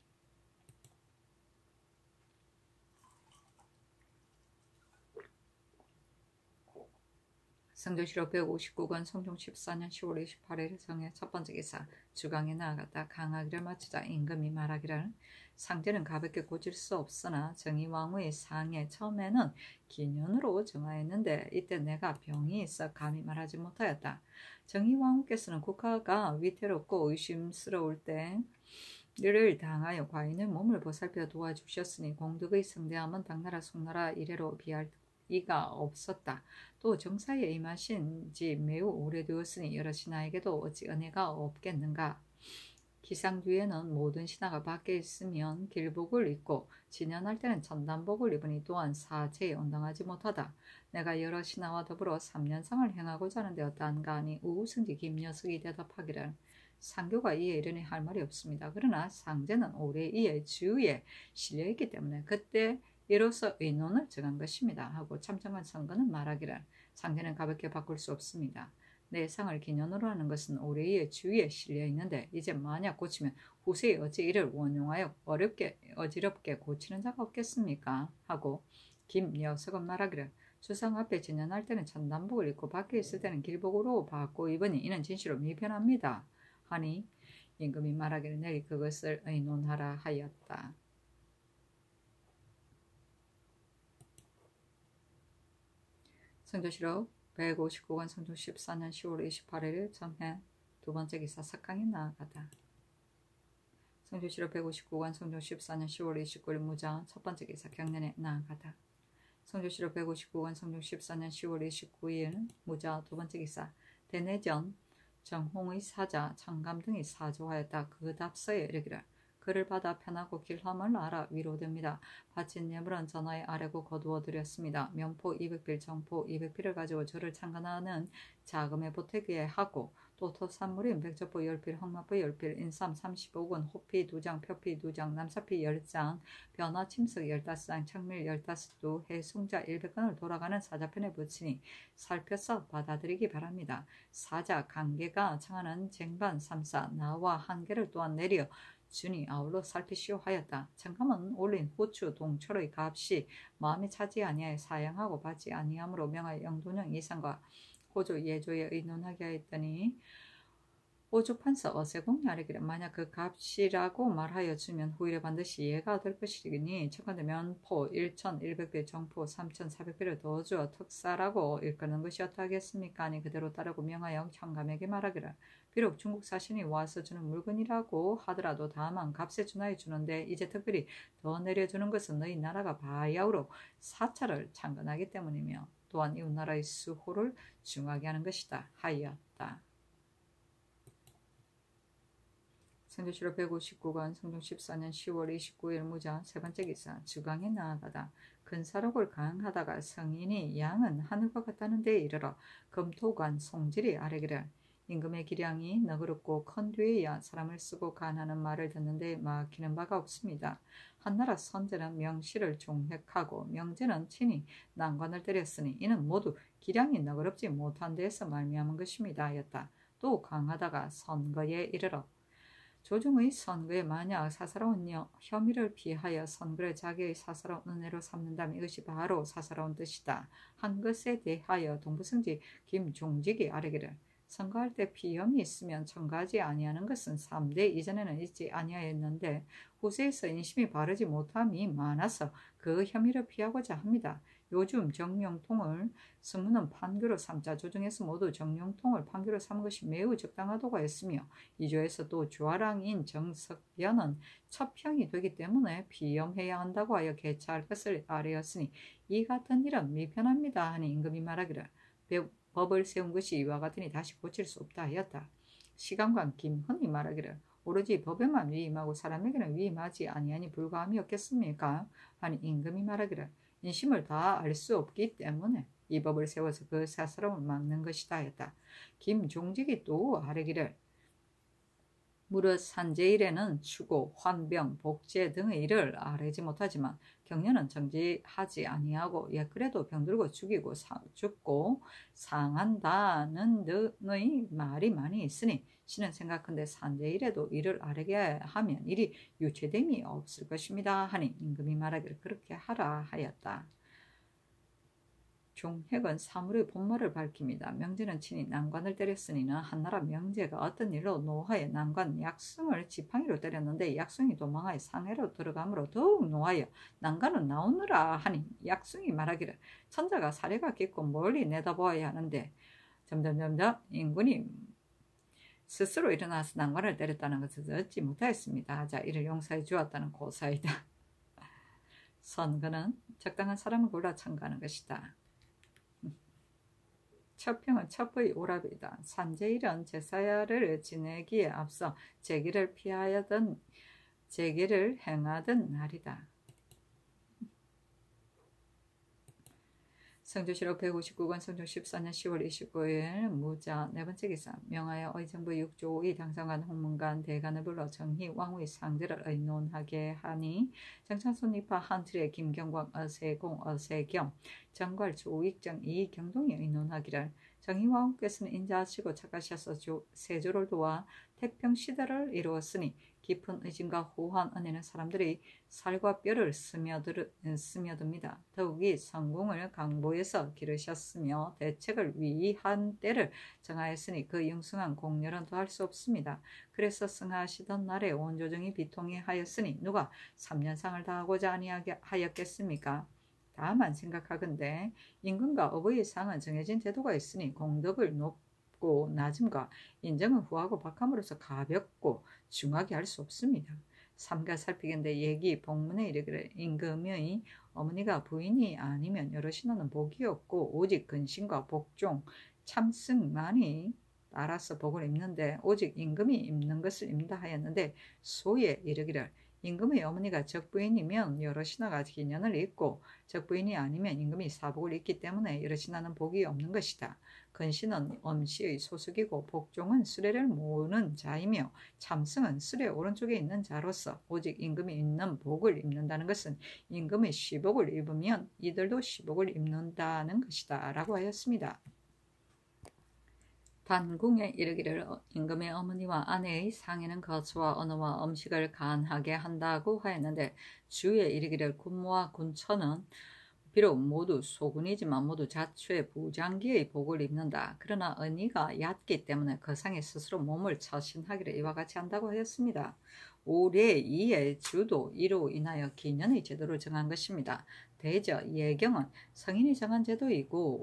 성조실록 159권 성종 14년 10월 28일 성의 첫번째 기사 주강에 나아갔다 강하기를 마치자 임금이 말하기를 상제는 가볍게 고칠 수 없으나 정의왕후의 상에 처음에는 기년으로 정하였는데 이때 내가 병이 있어 감히 말하지 못하였다. 정의왕후께서는 국가가 위태롭고 의심스러울 때 이를 당하여 과인의 몸을 보살펴 도와주셨으니 공덕의 성대함은 당나라 송나라 이래로 비할 이가 없었다. 또 정사에 임하신 지 매우 오래되었으니 여러 신하에게도 어찌 은혜가 없겠는가. 기상주에는 모든 신하가 밖에 있으면 길복을 입고 진연할 때는 전단복을 입으니 또한 사제에 언당하지 못하다. 내가 여러 신하와 더불어 3년상을 행하고자 하는 되었다한가 하니 우승지 김녀석이 대답하기를 상교가 이에 이르니 할 말이 없습니다. 그러나 상제는 오래 이에 주위에 실려있기 때문에 그때 이로써 의논을 정한 것입니다. 하고 참정한 선거는 말하기를 상제는 가볍게 바꿀 수 없습니다. 내 상을 기년으로 하는 것은 오래의 주위에 실려 있는데 이제 만약 고치면 후세에 어찌 이를 원용하여 어지럽게 고치는 자가 없겠습니까? 하고 김여석은 말하기를 주상 앞에 진연할 때는 전단복을 입고 밖에 있을 때는 길복으로 받고 입으니 이는 진실로 미편합니다. 하니 임금이 말하기를 내일 그것을 의논하라 하였다. 성조실록 159권 성종 14년 10월 28일 전해 두 번째 기사 석강이 나아가다. 성조실록 159권 성종 14년 10월 29일 무장 첫 번째 기사 경련에 나아가다. 성조실록 159권 성종 14년 10월 29일 무자 두 번째 기사 대내전 정홍의 사자 청감 등이 사조하였다. 그 답서에 이르기를 그를 받아 편하고 길함을 알아 위로됩니다. 바친 예물은 전하에 아래고 거두어 드렸습니다. 면포 200필 정포 200필을 가지고 저를 창간하는 자금에 보태기에 하고 또 토산물인 백조포 10필 흑마포 10필 인삼 35근 호피 2장 표피 2장 남사피 10장 변화 침석 15장 청밀 15두 해송자 100건을 돌아가는 사자편에 붙이니 살펴서 받아들이기 바랍니다. 사자 관계가 청하는 쟁반 3사 나와 한 개를 또한 내려 주니 아울러 살피시오 하였다. 청감은 올린 후추 동초의 값이 마음에 차지 아니하여 사양하고 받지 아니하므로 명하여 영도령 이상과 호조 예조에 의논하게 하였더니 호조판서 어세공이 아래기를 만약 그 값이라고 말하여 주면 후일에 반드시 이해가 될 것이니 청간대 면포 1100배 정포 3400배를 더 주어 특사라고 일컫는 것이었다 하겠습니까? 아니 그대로 따르고 명하여 청감에게 말하기를 비록 중국 사신이 와서 주는 물건이라고 하더라도 다만 값에 준하여 주는데 이제 특별히 더 내려주는 것은 너희 나라가 바야흐로 사찰을 창건하기 때문이며 또한 이웃 나라의 수호를 중하게 하는 것이다 하였다. 성조실록 159권 성종 14년 10월 29일 무자 세 번째 기사 주강에 나아가다. 근사록을 강하다가 성인이 양은 하늘과 같다는 데에 이르러 금토관 송질이 아래기를 임금의 기량이 너그럽고 큰 뒤에야 사람을 쓰고 간하는 말을 듣는데 막히는 바가 없습니다. 한나라 선제는 명씨를 종획하고 명제는 친히 난관을 때렸으니 이는 모두 기량이 너그럽지 못한 데에서 말미암은 것입니다 하였다. 또 강하다가 선거에 이르러 조중의 선거에 만약 사사로운 혐의를 피하여 선거를 자기의 사사로운 은혜로 삼는다면 이것이 바로 사사로운 뜻이다. 한 것에 대하여 동부성지 김종직이 아뢰기를 선거할 때 피혐이 있으면 청가하지 아니하는 것은 3대 이전에는 있지 아니하였는데 후세에서 인심이 바르지 못함이 많아서 그 혐의를 피하고자 합니다. 요즘 정령통을 승무는 판교로 삼자 조정에서 모두 정령통을 판교로 삼은 것이 매우 적당하다고 했으며 이조에서 또 주화랑인 정석연은 첩형이 되기 때문에 피염해야 한다고 하여 개차할 것을 아뢰었으니 이 같은 일은 미편합니다 하니 임금이 말하기를 법을 세운 것이 이와 같으니 다시 고칠 수 없다 하였다. 시간관 김헌이 말하기를 오로지 법에만 위임하고 사람에게는 위임하지 아니하니 불가함이 없겠습니까? 하니 임금이 말하기를 인심을 다 알 수 없기 때문에 이 법을 세워서 그 사사로움을 막는 것이다 하였다. 김종직이 또 아뢰기를 무릇 산제일에는 추고, 환병, 복제 등의 일을 아뢰지 못하지만 경련은 정지하지 아니하고 옛그래도 병들고 죽고 상한다는 등의 말이 많이 있으니 신은 생각한데 산제일에도 이를 아뢰게 하면 일이 유체됨이 없을 것입니다 하니 임금이 말하기를 그렇게 하라 하였다. 종획은 사물의 본말을 밝힙니다. 명제는 친히 난관을 때렸으니는 한나라 명제가 어떤 일로 노하여 난관 약승을 지팡이로 때렸는데 약승이 도망하여 상해로 들어가므로 더욱 노하여 난관은 나오느라 하니 약승이 말하기를 천자가 사례가 깊고 멀리 내다보아야 하는데 점점점점 인군이 스스로 일어나서 난관을 때렸다는 것을 얻지 못하였습니다. 자, 이를 용서해 주었다는 고사이다. 선거는 적당한 사람을 골라 참가하는 것이다. 첩평은 첩의 오랍이다. 산제일은 제사야를 지내기에 앞서 제기를 행하던 날이다. 성조실록 159권 성종 14년 10월 29일 무자 네 번째 기사 명하여 의정부 6조 5위 당상관 홍문관 대간을 불러 정희 왕후의 상제를 의논하게 하니 정찬손 이파 한틀의 김경광 어세공 어세겸 정괄 조익정 이경동이 의논하기를 정희 왕후께서는 인자하시고 착하셔서 세조를 도와 태평시대를 이루었으니 깊은 의심과 호환 은혜는 사람들이 살과 뼈를 스며듭니다. 더욱이 성공을 강보에서 기르셨으며 대책을 위한 때를 정하였으니 그 융숭한 공렬은 더할 수 없습니다. 그래서 승하시던 날에 온 조정이 비통해 하였으니 누가 3년상을 다하고자 아니하였겠습니까? 다만 생각하건대 임금과 어부의 상은 정해진 제도가 있으니 공덕을 높고 낮음과 인정은 후하고 박함으로써 가볍고 중하게 할 수 없습니다. 삼가 살피건대 얘기 복문에 이르기를 임금의 어머니가 부인이 아니면 여러 신하는 복이 없고 오직 근신과 복종 참승만이 따라서 복을 입는데 오직 임금이 입는 것을 입는다 하였는데 소에 이르기를 임금의 어머니가 적부인이면 여러 신하가 기년을 입고 적부인이 아니면 임금이 사복을 입기 때문에 여러 신하는 복이 없는 것이다. 근신은 엄씨의 소속이고 복종은 수레를 모으는 자이며 참승은 수레 오른쪽에 있는 자로서 오직 임금이 입는 복을 입는다는 것은 임금의 시복을 입으면 이들도 시복을 입는다는 것이다 라고 하였습니다. 단궁에 이르기를 임금의 어머니와 아내의 상에는 거처와 언어와 음식을 간하게 한다고 하였는데 주에 이르기를 군모와 군처는 비록 모두 소군이지만 모두 자초의 부장기의 복을 입는다. 그러나 언니가 얕기 때문에 그 상에 스스로 몸을 처신하기를 이와 같이 한다고 하였습니다. 올해 이의 주도 이로 인하여 기년의 제도를 정한 것입니다. 대저 예경은 성인이 정한 제도이고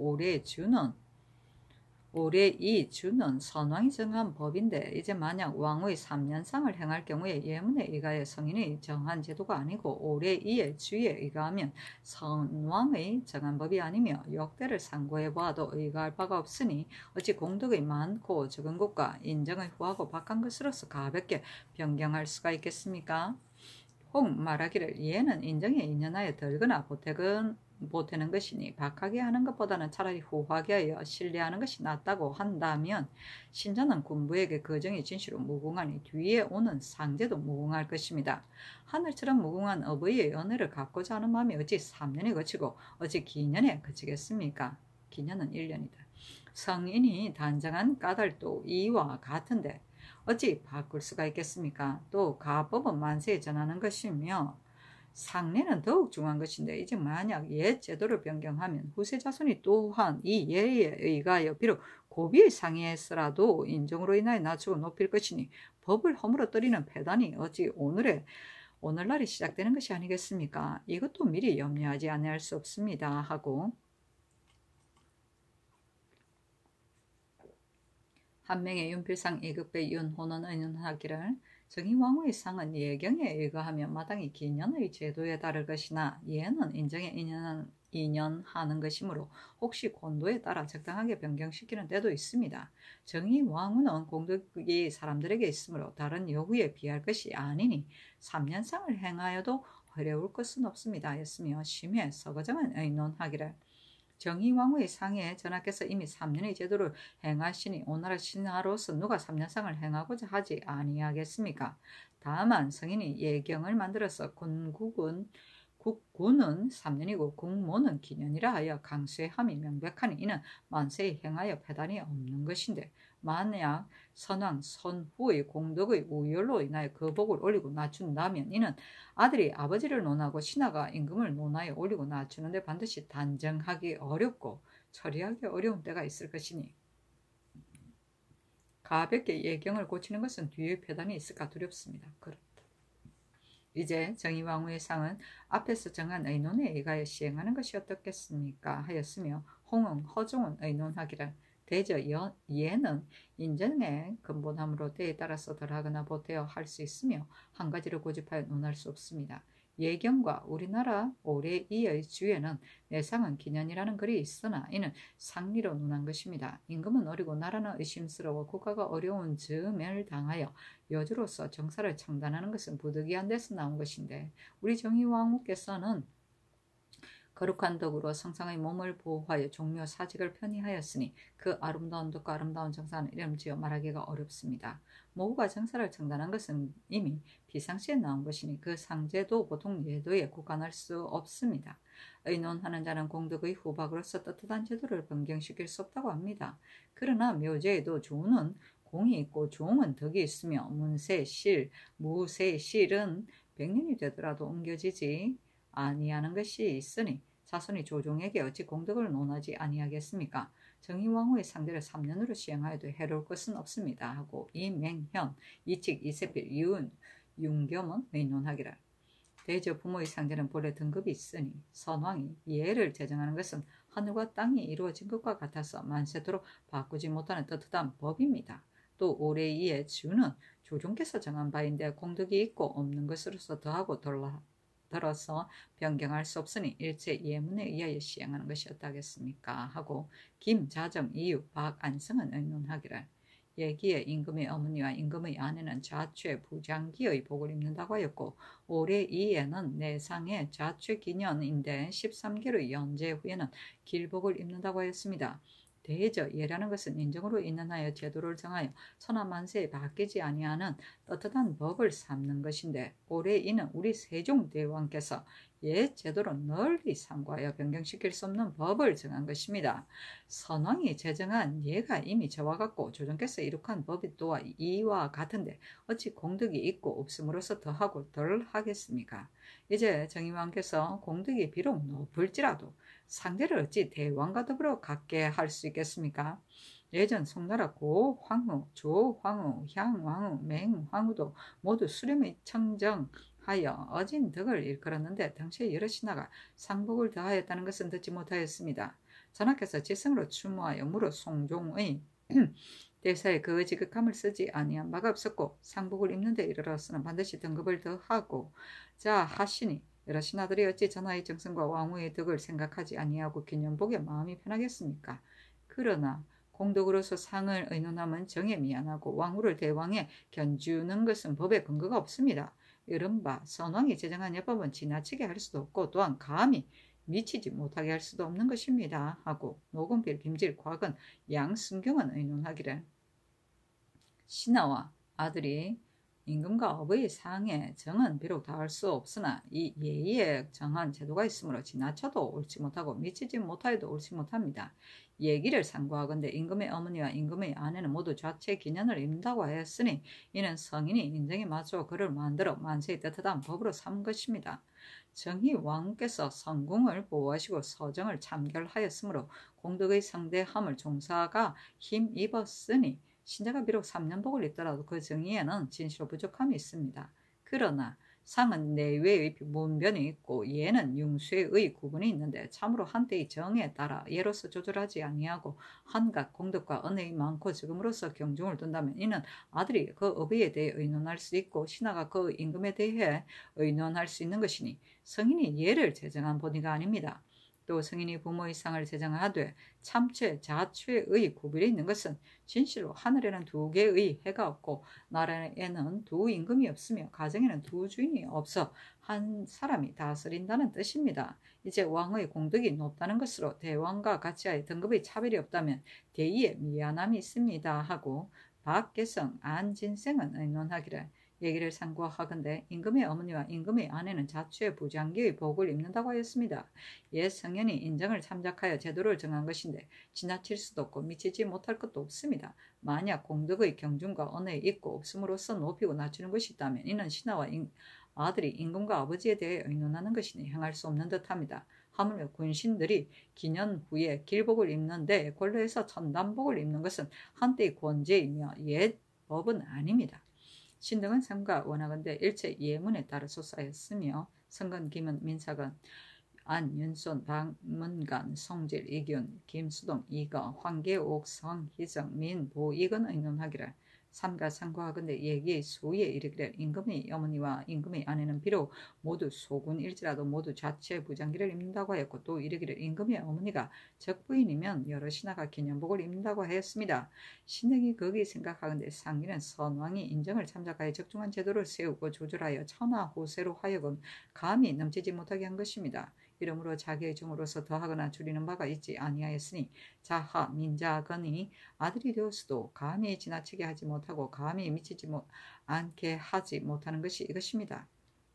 올해 이 주는 선왕이 정한 법인데 이제 만약 왕의 3년상을 행할 경우에 예문에 의하여 성인이 정한 제도가 아니고 올해 이의 주에 의하면 선왕의 정한 법이 아니며 역대를 상고해 보아도 의거할 바가 없으니 어찌 공덕이 많고 적은 것과 인정을 후하고 박한 것으로서 가볍게 변경할 수가 있겠습니까? 혹 말하기를 얘는 인정에 인연하여 덜거나 보태는 것이니 박하게 하는 것보다는 차라리 후하게 하여 신뢰하는 것이 낫다고 한다면 신자는 군부에게 그 정이 진실로 무궁하니 뒤에 오는 상제도 무궁할 것입니다. 하늘처럼 무궁한 어버이의 은혜를 갖고자 하는 마음이 어찌 3년에 그치고 어찌 기년에 그치겠습니까? 기년은 1년이다. 성인이 단정한 까닭도 이와 같은데 어찌 바꿀 수가 있겠습니까? 또 가법은 만세에 전하는 것이며 상례는 더욱 중요한 것인데 이제 만약 옛 제도를 변경하면 후세 자손이 또한 이 예에 의하여 비록 고비의 상이했으라도 인정으로 인하여 낮추고 높일 것이니 법을 허물어뜨리는 폐단이 어찌 오늘날이 시작되는 것이 아니겠습니까? 이것도 미리 염려하지 아니할 수 없습니다 하고 한 명의 윤필상 2급배 윤호는 의논하기를 정희 왕후의 상은 예경에 의거하면 마땅히 기년의 제도에 따를 것이나 예는 인정에 인연하는 것이므로 혹시 곤도에 따라 적당하게 변경시키는 때도 있습니다. 정희 왕후는 공덕이 사람들에게 있으므로 다른 여후에 비할 것이 아니니 3년상을 행하여도 어려울 것은 없습니다 하였으며 심해 서거정은 의논하기를 정희 왕후의 상에 전하께서 이미 3년의 제도를 행하시니 오나라 신하로서 누가 3년상을 행하고자 하지 아니하겠습니까? 다만 성인이 예경을 만들어서 국군은 3년이고 국모는 기년이라 하여 강수의 함이 명백하니 이는 만세에 행하여 배단이 없는 것인데 만약 선왕 선후의 공덕의 우열로 인하여 그 복을 올리고 낮춘다면 이는 아들이 아버지를 논하고 신하가 임금을 논하여 올리고 낮추는데 반드시 단정하기 어렵고 처리하기 어려운 때가 있을 것이니 가볍게 예경을 고치는 것은 뒤에 배단이 있을까 두렵습니다. 그렇다. 이제 정희 왕후의 상은 앞에서 정한 의논에 의하여 시행하는 것이 어떻겠습니까? 하였으며 허종은 의논하기를 대저 예는 인정의 근본함으로 때에 따라서 덜하거나 보태어 할 수 있으며 한 가지를 고집하여 논할 수 없습니다. 예경과 우리나라 올해 이의 주에는 내상은 기년이라는 글이 있으나 이는 상리로 논한 것입니다. 임금은 어리고 나라는 의심스러워 국가가 어려운 즈음을 당하여 여주로서 정사를 창단하는 것은 부득이한 데서 나온 것인데 우리 정의왕후께서는 거룩한 덕으로 성상의 몸을 보호하여 종묘 사직을 편의하였으니 그 아름다운 덕과 아름다운 정사는 이름지어 말하기가 어렵습니다. 모후가 정사를 창단한 것은 이미 비상시에 나온 것이니 그 상제도 보통 예도에 국한할 수 없습니다. 의논하는 자는 공덕의 후박으로서 떳떳한 제도를 변경시킬 수 없다고 합니다. 그러나 묘제에도 조는 공이 있고 종은 덕이 있으며 문세, 실, 무세, 실은 100년이 되더라도 옮겨지지 아니하는 것이 있으니 자손이 조종에게 어찌 공덕을 논하지 아니하겠습니까? 정의왕후의 상대를 3년으로 시행하여도 해로울 것은 없습니다. 하고 이맹현, 이칙, 이세필, 이운, 윤겸은 의논하기를. 대저 부모의 상대는 본래 등급이 있으니 선왕이 예를 제정하는 것은 하늘과 땅이 이루어진 것과 같아서 만세토록 바꾸지 못하는 떳떳한 법입니다. 또 올해 이에 주는 조종께서 정한 바인데 공덕이 있고 없는 것으로서 더하고 덜어서 변경할 수 없으니 일체 예문에 의하여 시행하는 것이었다 하겠습니까? 하고 김자정, 이유, 박안성은 의논하기를. 예기에 임금의 어머니와 임금의 아내는 자취 부장기의 복을 입는다고 하였고 올해 이에는 내상의 자취 기년인데 13개의 연재 후에는 길복을 입는다고 하였습니다. 대저 예라는 것은 인정으로 인연하여 제도를 정하여 천하만세에 바뀌지 아니하는 떳떳한 법을 삼는 것인데 올해 이는 우리 세종대왕께서 옛 제도로 널리 상고하여 변경시킬 수 없는 법을 정한 것입니다. 선왕이 제정한 예가 이미 저와 같고 조정께서 이룩한 법이 또한 이와 같은데 어찌 공덕이 있고 없음으로써 더하고 덜 하겠습니까? 이제 정의왕께서 공덕이 비록 높을지라도 상대를 어찌 대왕과 더불어 갖게 할 수 있겠습니까? 예전 송나라 고황후, 조황후, 향황후, 맹황후도 모두 수렴의 청정하여 어진 덕을 일컬었는데 당시에 여러 신하가 상복을 더하였다는 것은 듣지 못하였습니다. 전하께서 지성으로 추모하여 무릇 송종의 대사에 그 지극함을 쓰지 아니한 바가 없었고 상복을 입는 데 이르러서는 반드시 등급을 더하고 자 하시니 여러 신하들이 어찌 전하의 정성과 왕후의 덕을 생각하지 아니하고 기념복에 마음이 편하겠습니까? 그러나 공덕으로서 상을 의논하면 정에 미안하고 왕후를 대왕에 견주는 것은 법에 근거가 없습니다. 이른바 선왕이 제정한 예법은 지나치게 할 수도 없고 또한 감히 미치지 못하게 할 수도 없는 것입니다. 하고 노건필, 김질, 곽은, 양승경은 의논하기를 신하와 아들이 임금과 어버이의 상에 정은 비록 다할 수 없으나 이 예의에 정한 제도가 있으므로 지나쳐도 옳지 못하고 미치지 못하여도 옳지 못합니다. 예기를 상고하건대 임금의 어머니와 임금의 아내는 모두 좌체 기년을 입는다고 하였으니 이는 성인이 인정에 맞춰 그를 만들어 만세의 떳떳한 법으로 삼은 것입니다. 정희 왕께서 성궁을 보호하시고 서정을 참결하였으므로 공덕의 성대함을 종사가 힘입었으니 신자가 비록 3년복을 입더라도 그 정의에는 진실로 부족함이 있습니다. 그러나 상은 내외의 문변이 있고 예는 융수의 구분이 있는데 참으로 한때의 정에 따라 예로서 조절하지 아니하고 한각 공덕과 은혜의 많고 적음으로써 경중을 둔다면 이는 아들이 그 어비에 대해 의논할 수 있고 신하가 그 임금에 대해 의논할 수 있는 것이니 성인이 예를 제정한 본의가 아닙니다. 또 성인이 부모의 상을 제정하되 참최, 자최의 구별이 있는 것은 진실로 하늘에는 두 개의 해가 없고 나라에는 두 임금이 없으며 가정에는 두 주인이 없어 한 사람이 다스린다는 뜻입니다. 이제 왕의 공덕이 높다는 것으로 대왕과 같이하여 등급의 차별이 없다면 대의에 미안함이 있습니다. 하고 박계성, 안진생은 의논하기를 얘기를 상고하건대 임금의 어머니와 임금의 아내는 자취의 부장기의 복을 입는다고 하였습니다. 옛 성현이 인정을 참작하여 제도를 정한 것인데 지나칠 수도 없고 미치지 못할 것도 없습니다. 만약 공덕의 경중과 언어에 있고 없음으로써 높이고 낮추는 것이 있다면 이는 신하와 아들이 임금과 아버지에 대해 의논하는 것이니 행할 수 없는 듯합니다. 하물며 군신들이 기년 후에 길복을 입는데 권례에서 천단복을 입는 것은 한때의 권제이며 옛 법은 아닙니다. 신등은 삼가 원하건대 일체 예문에 따라 소사였으며 성건, 김은, 민사건, 안, 윤손, 박문간, 송질, 이균, 김수동, 이거, 황계옥, 성희정, 민, 보익은 의논하기를 삼가 상고하건대 얘기 소위에 이르기를 임금의 어머니와 임금의 아내는 비록 모두 소군일지라도 모두 자체 부장기를 입는다고 하였고 또 이르기를 임금의 어머니가 적부인이면 여러 신하가 기념복을 입는다고 하였습니다. 신등이 거기 생각하건대 상기는 선왕이 인정을 참작하여 적중한 제도를 세우고 조절하여 천하 호세로 하여금 감히 넘치지 못하게 한 것입니다. 이러므로 자기의 종으로서 더하거나 줄이는 바가 있지 아니하였으니 자하 민자건이 아들이 되었어도 감히 지나치게 하지 못하고 감히 미치지 않게 하지 못하는 것이 이것입니다.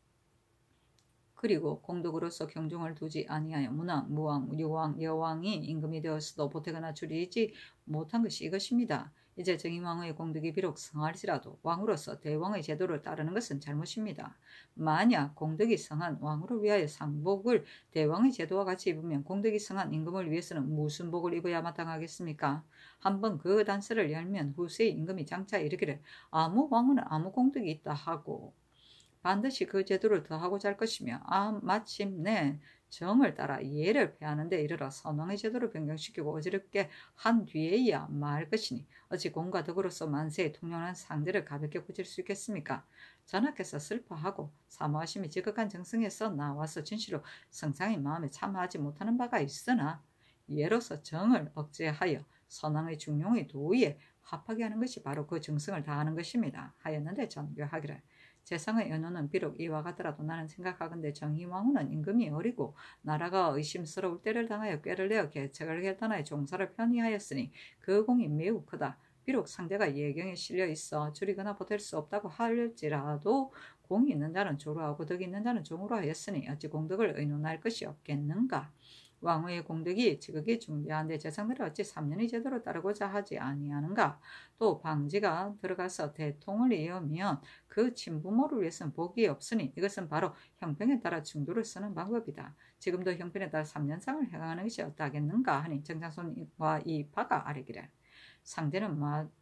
그리고 공덕으로서 경종을 두지 아니하여 문왕, 무왕, 유왕, 여왕이 임금이 되었어도 보태거나 줄이지 못한 것이 이것입니다. 이제 정의왕의 공덕이 비록 성할지라도 왕으로서 대왕의 제도를 따르는 것은 잘못입니다. 만약 공덕이 성한 왕으로 위하여 상복을 대왕의 제도와 같이 입으면 공덕이 성한 임금을 위해서는 무슨 복을 입어야 마땅하겠습니까? 한번 그 단서를 열면 후세의 임금이 장차 이르기를 아무 왕은 아무 공덕이 있다 하고 반드시 그 제도를 더하고자 할 것이며 마침내 정을 따라 예를 폐하는 데 이르러 선왕의 제도를 변경시키고 어지럽게 한 뒤에야 말 것이니 어찌 공과 덕으로서 만세의 통렬한 상대를 가볍게 고칠 수 있겠습니까? 전하께서 슬퍼하고 사모하심이 지극한 정성에서 나와서 진실로 성상의 마음에 참하지 못하는 바가 있으나 예로서 정을 억제하여 선왕의 중용의 도의에 합하게 하는 것이 바로 그 정성을 다하는 것입니다. 하였는데 전교하기를 세상의 연호는 비록 이와 같더라도 나는 생각하건대 정의왕후는 임금이 어리고 나라가 의심스러울 때를 당하여 꾀를 내어 계책을 결단하여 종사를 편의하였으니 그 공이 매우 크다. 비록 상대가 예경에 실려 있어 줄이거나 보탤 수 없다고 할지라도 공이 있는 자는 조로하고 덕이 있는 자는 종으로 하였으니 어찌 공덕을 의논할 것이 없겠는가. 왕후의 공덕이 지극히 중대한데 재상들을 어찌 3년의 제도로 따르고자 하지 아니하는가. 또 방지가 들어가서 대통을 이으면 그 친부모를 위해서는 복이 없으니 이것은 바로 형평에 따라 중도를 쓰는 방법이다. 지금도 형편에 따라 3년상을 행하는 것이 어떠하겠는가 하니 정장손과 이 바가 아뢰기를 상대는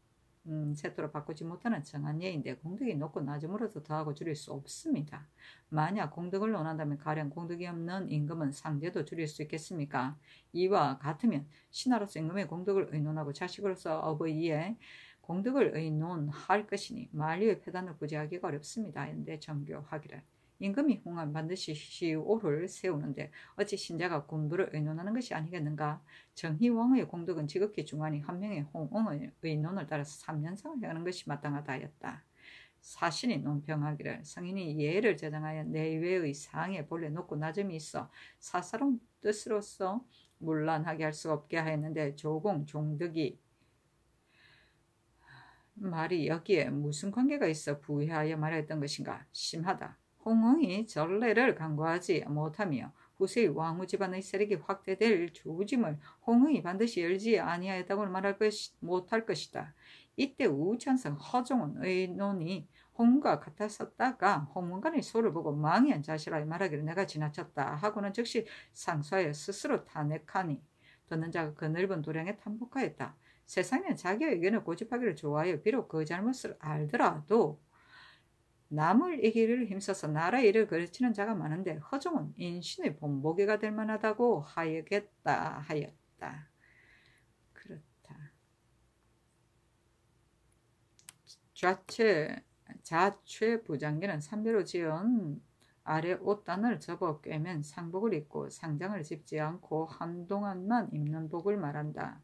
세토로 바꾸지 못하는 정한 예인데 공덕이 높고 낮음으로도 더하고 줄일 수 없습니다. 만약 공덕을 논한다면 가령 공덕이 없는 임금은 상대도 줄일 수 있겠습니까? 이와 같으면 신하로서 임금의 공덕을 의논하고 자식으로서 어버이의 공덕을 의논할 것이니 만류의 폐단을 구제하기가 어렵습니다. 했는데 정교하기를 임금이 홍한 반드시 시오를 세우는데 어찌 신자가 군부를 의논하는 것이 아니겠는가? 정희왕의 공덕은 지극히 중하니 한 명의 홍의 의논을 따라서 3년상을 행하는 것이 마땅하다 하였다. 사신이 논평하기를 성인이 예를 제정하여 내외의 상에 본래 높고 낮음이 있어 사사로운 뜻으로서 문란하게 할 수 없게 하였는데 조공 종덕이 말이 여기에 무슨 관계가 있어 부회하여 말했던 것인가? 심하다. 홍흥이 전례를 간과하지 못하며 후세의 왕후 집안의 세력이 확대될 조짐을 홍흥이 반드시 열지 아니하였다고 못할 것이다. 이때 우천성 허종은 의논이 홍문과 같았었다가 홍문간의 소를 보고 망연 자실하여 말하기를 내가 지나쳤다 하고는 즉시 상소하여 스스로 탄핵하니 듣는 자가 그 넓은 도량에 탐복하였다. 세상엔 자기의 의견을 고집하기를 좋아하여 비록 그 잘못을 알더라도 남을 이기를 힘써서 나라의 일을 그르치는 자가 많은데 허종은 인신의 본보기가 될 만하다고 하였다. 그렇다. 자최 부장기는 삼배로 지은 아래 옷단을 접어 꿰면 상복을 입고 상장을 집지 않고 한동안만 입는 복을 말한다.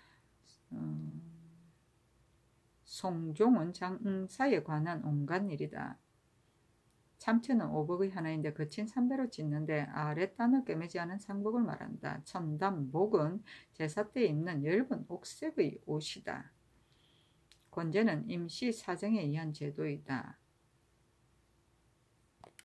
송종은 장사에 관한 온갖 일이다. 참치는 오복의 하나인데 거친 삼배로 찢는데 아랫단을 꿰매지 않은 상복을 말한다. 천담복은 제사 때 입는 엷은 옥색의 옷이다. 권제는 임시 사정에 의한 제도이다.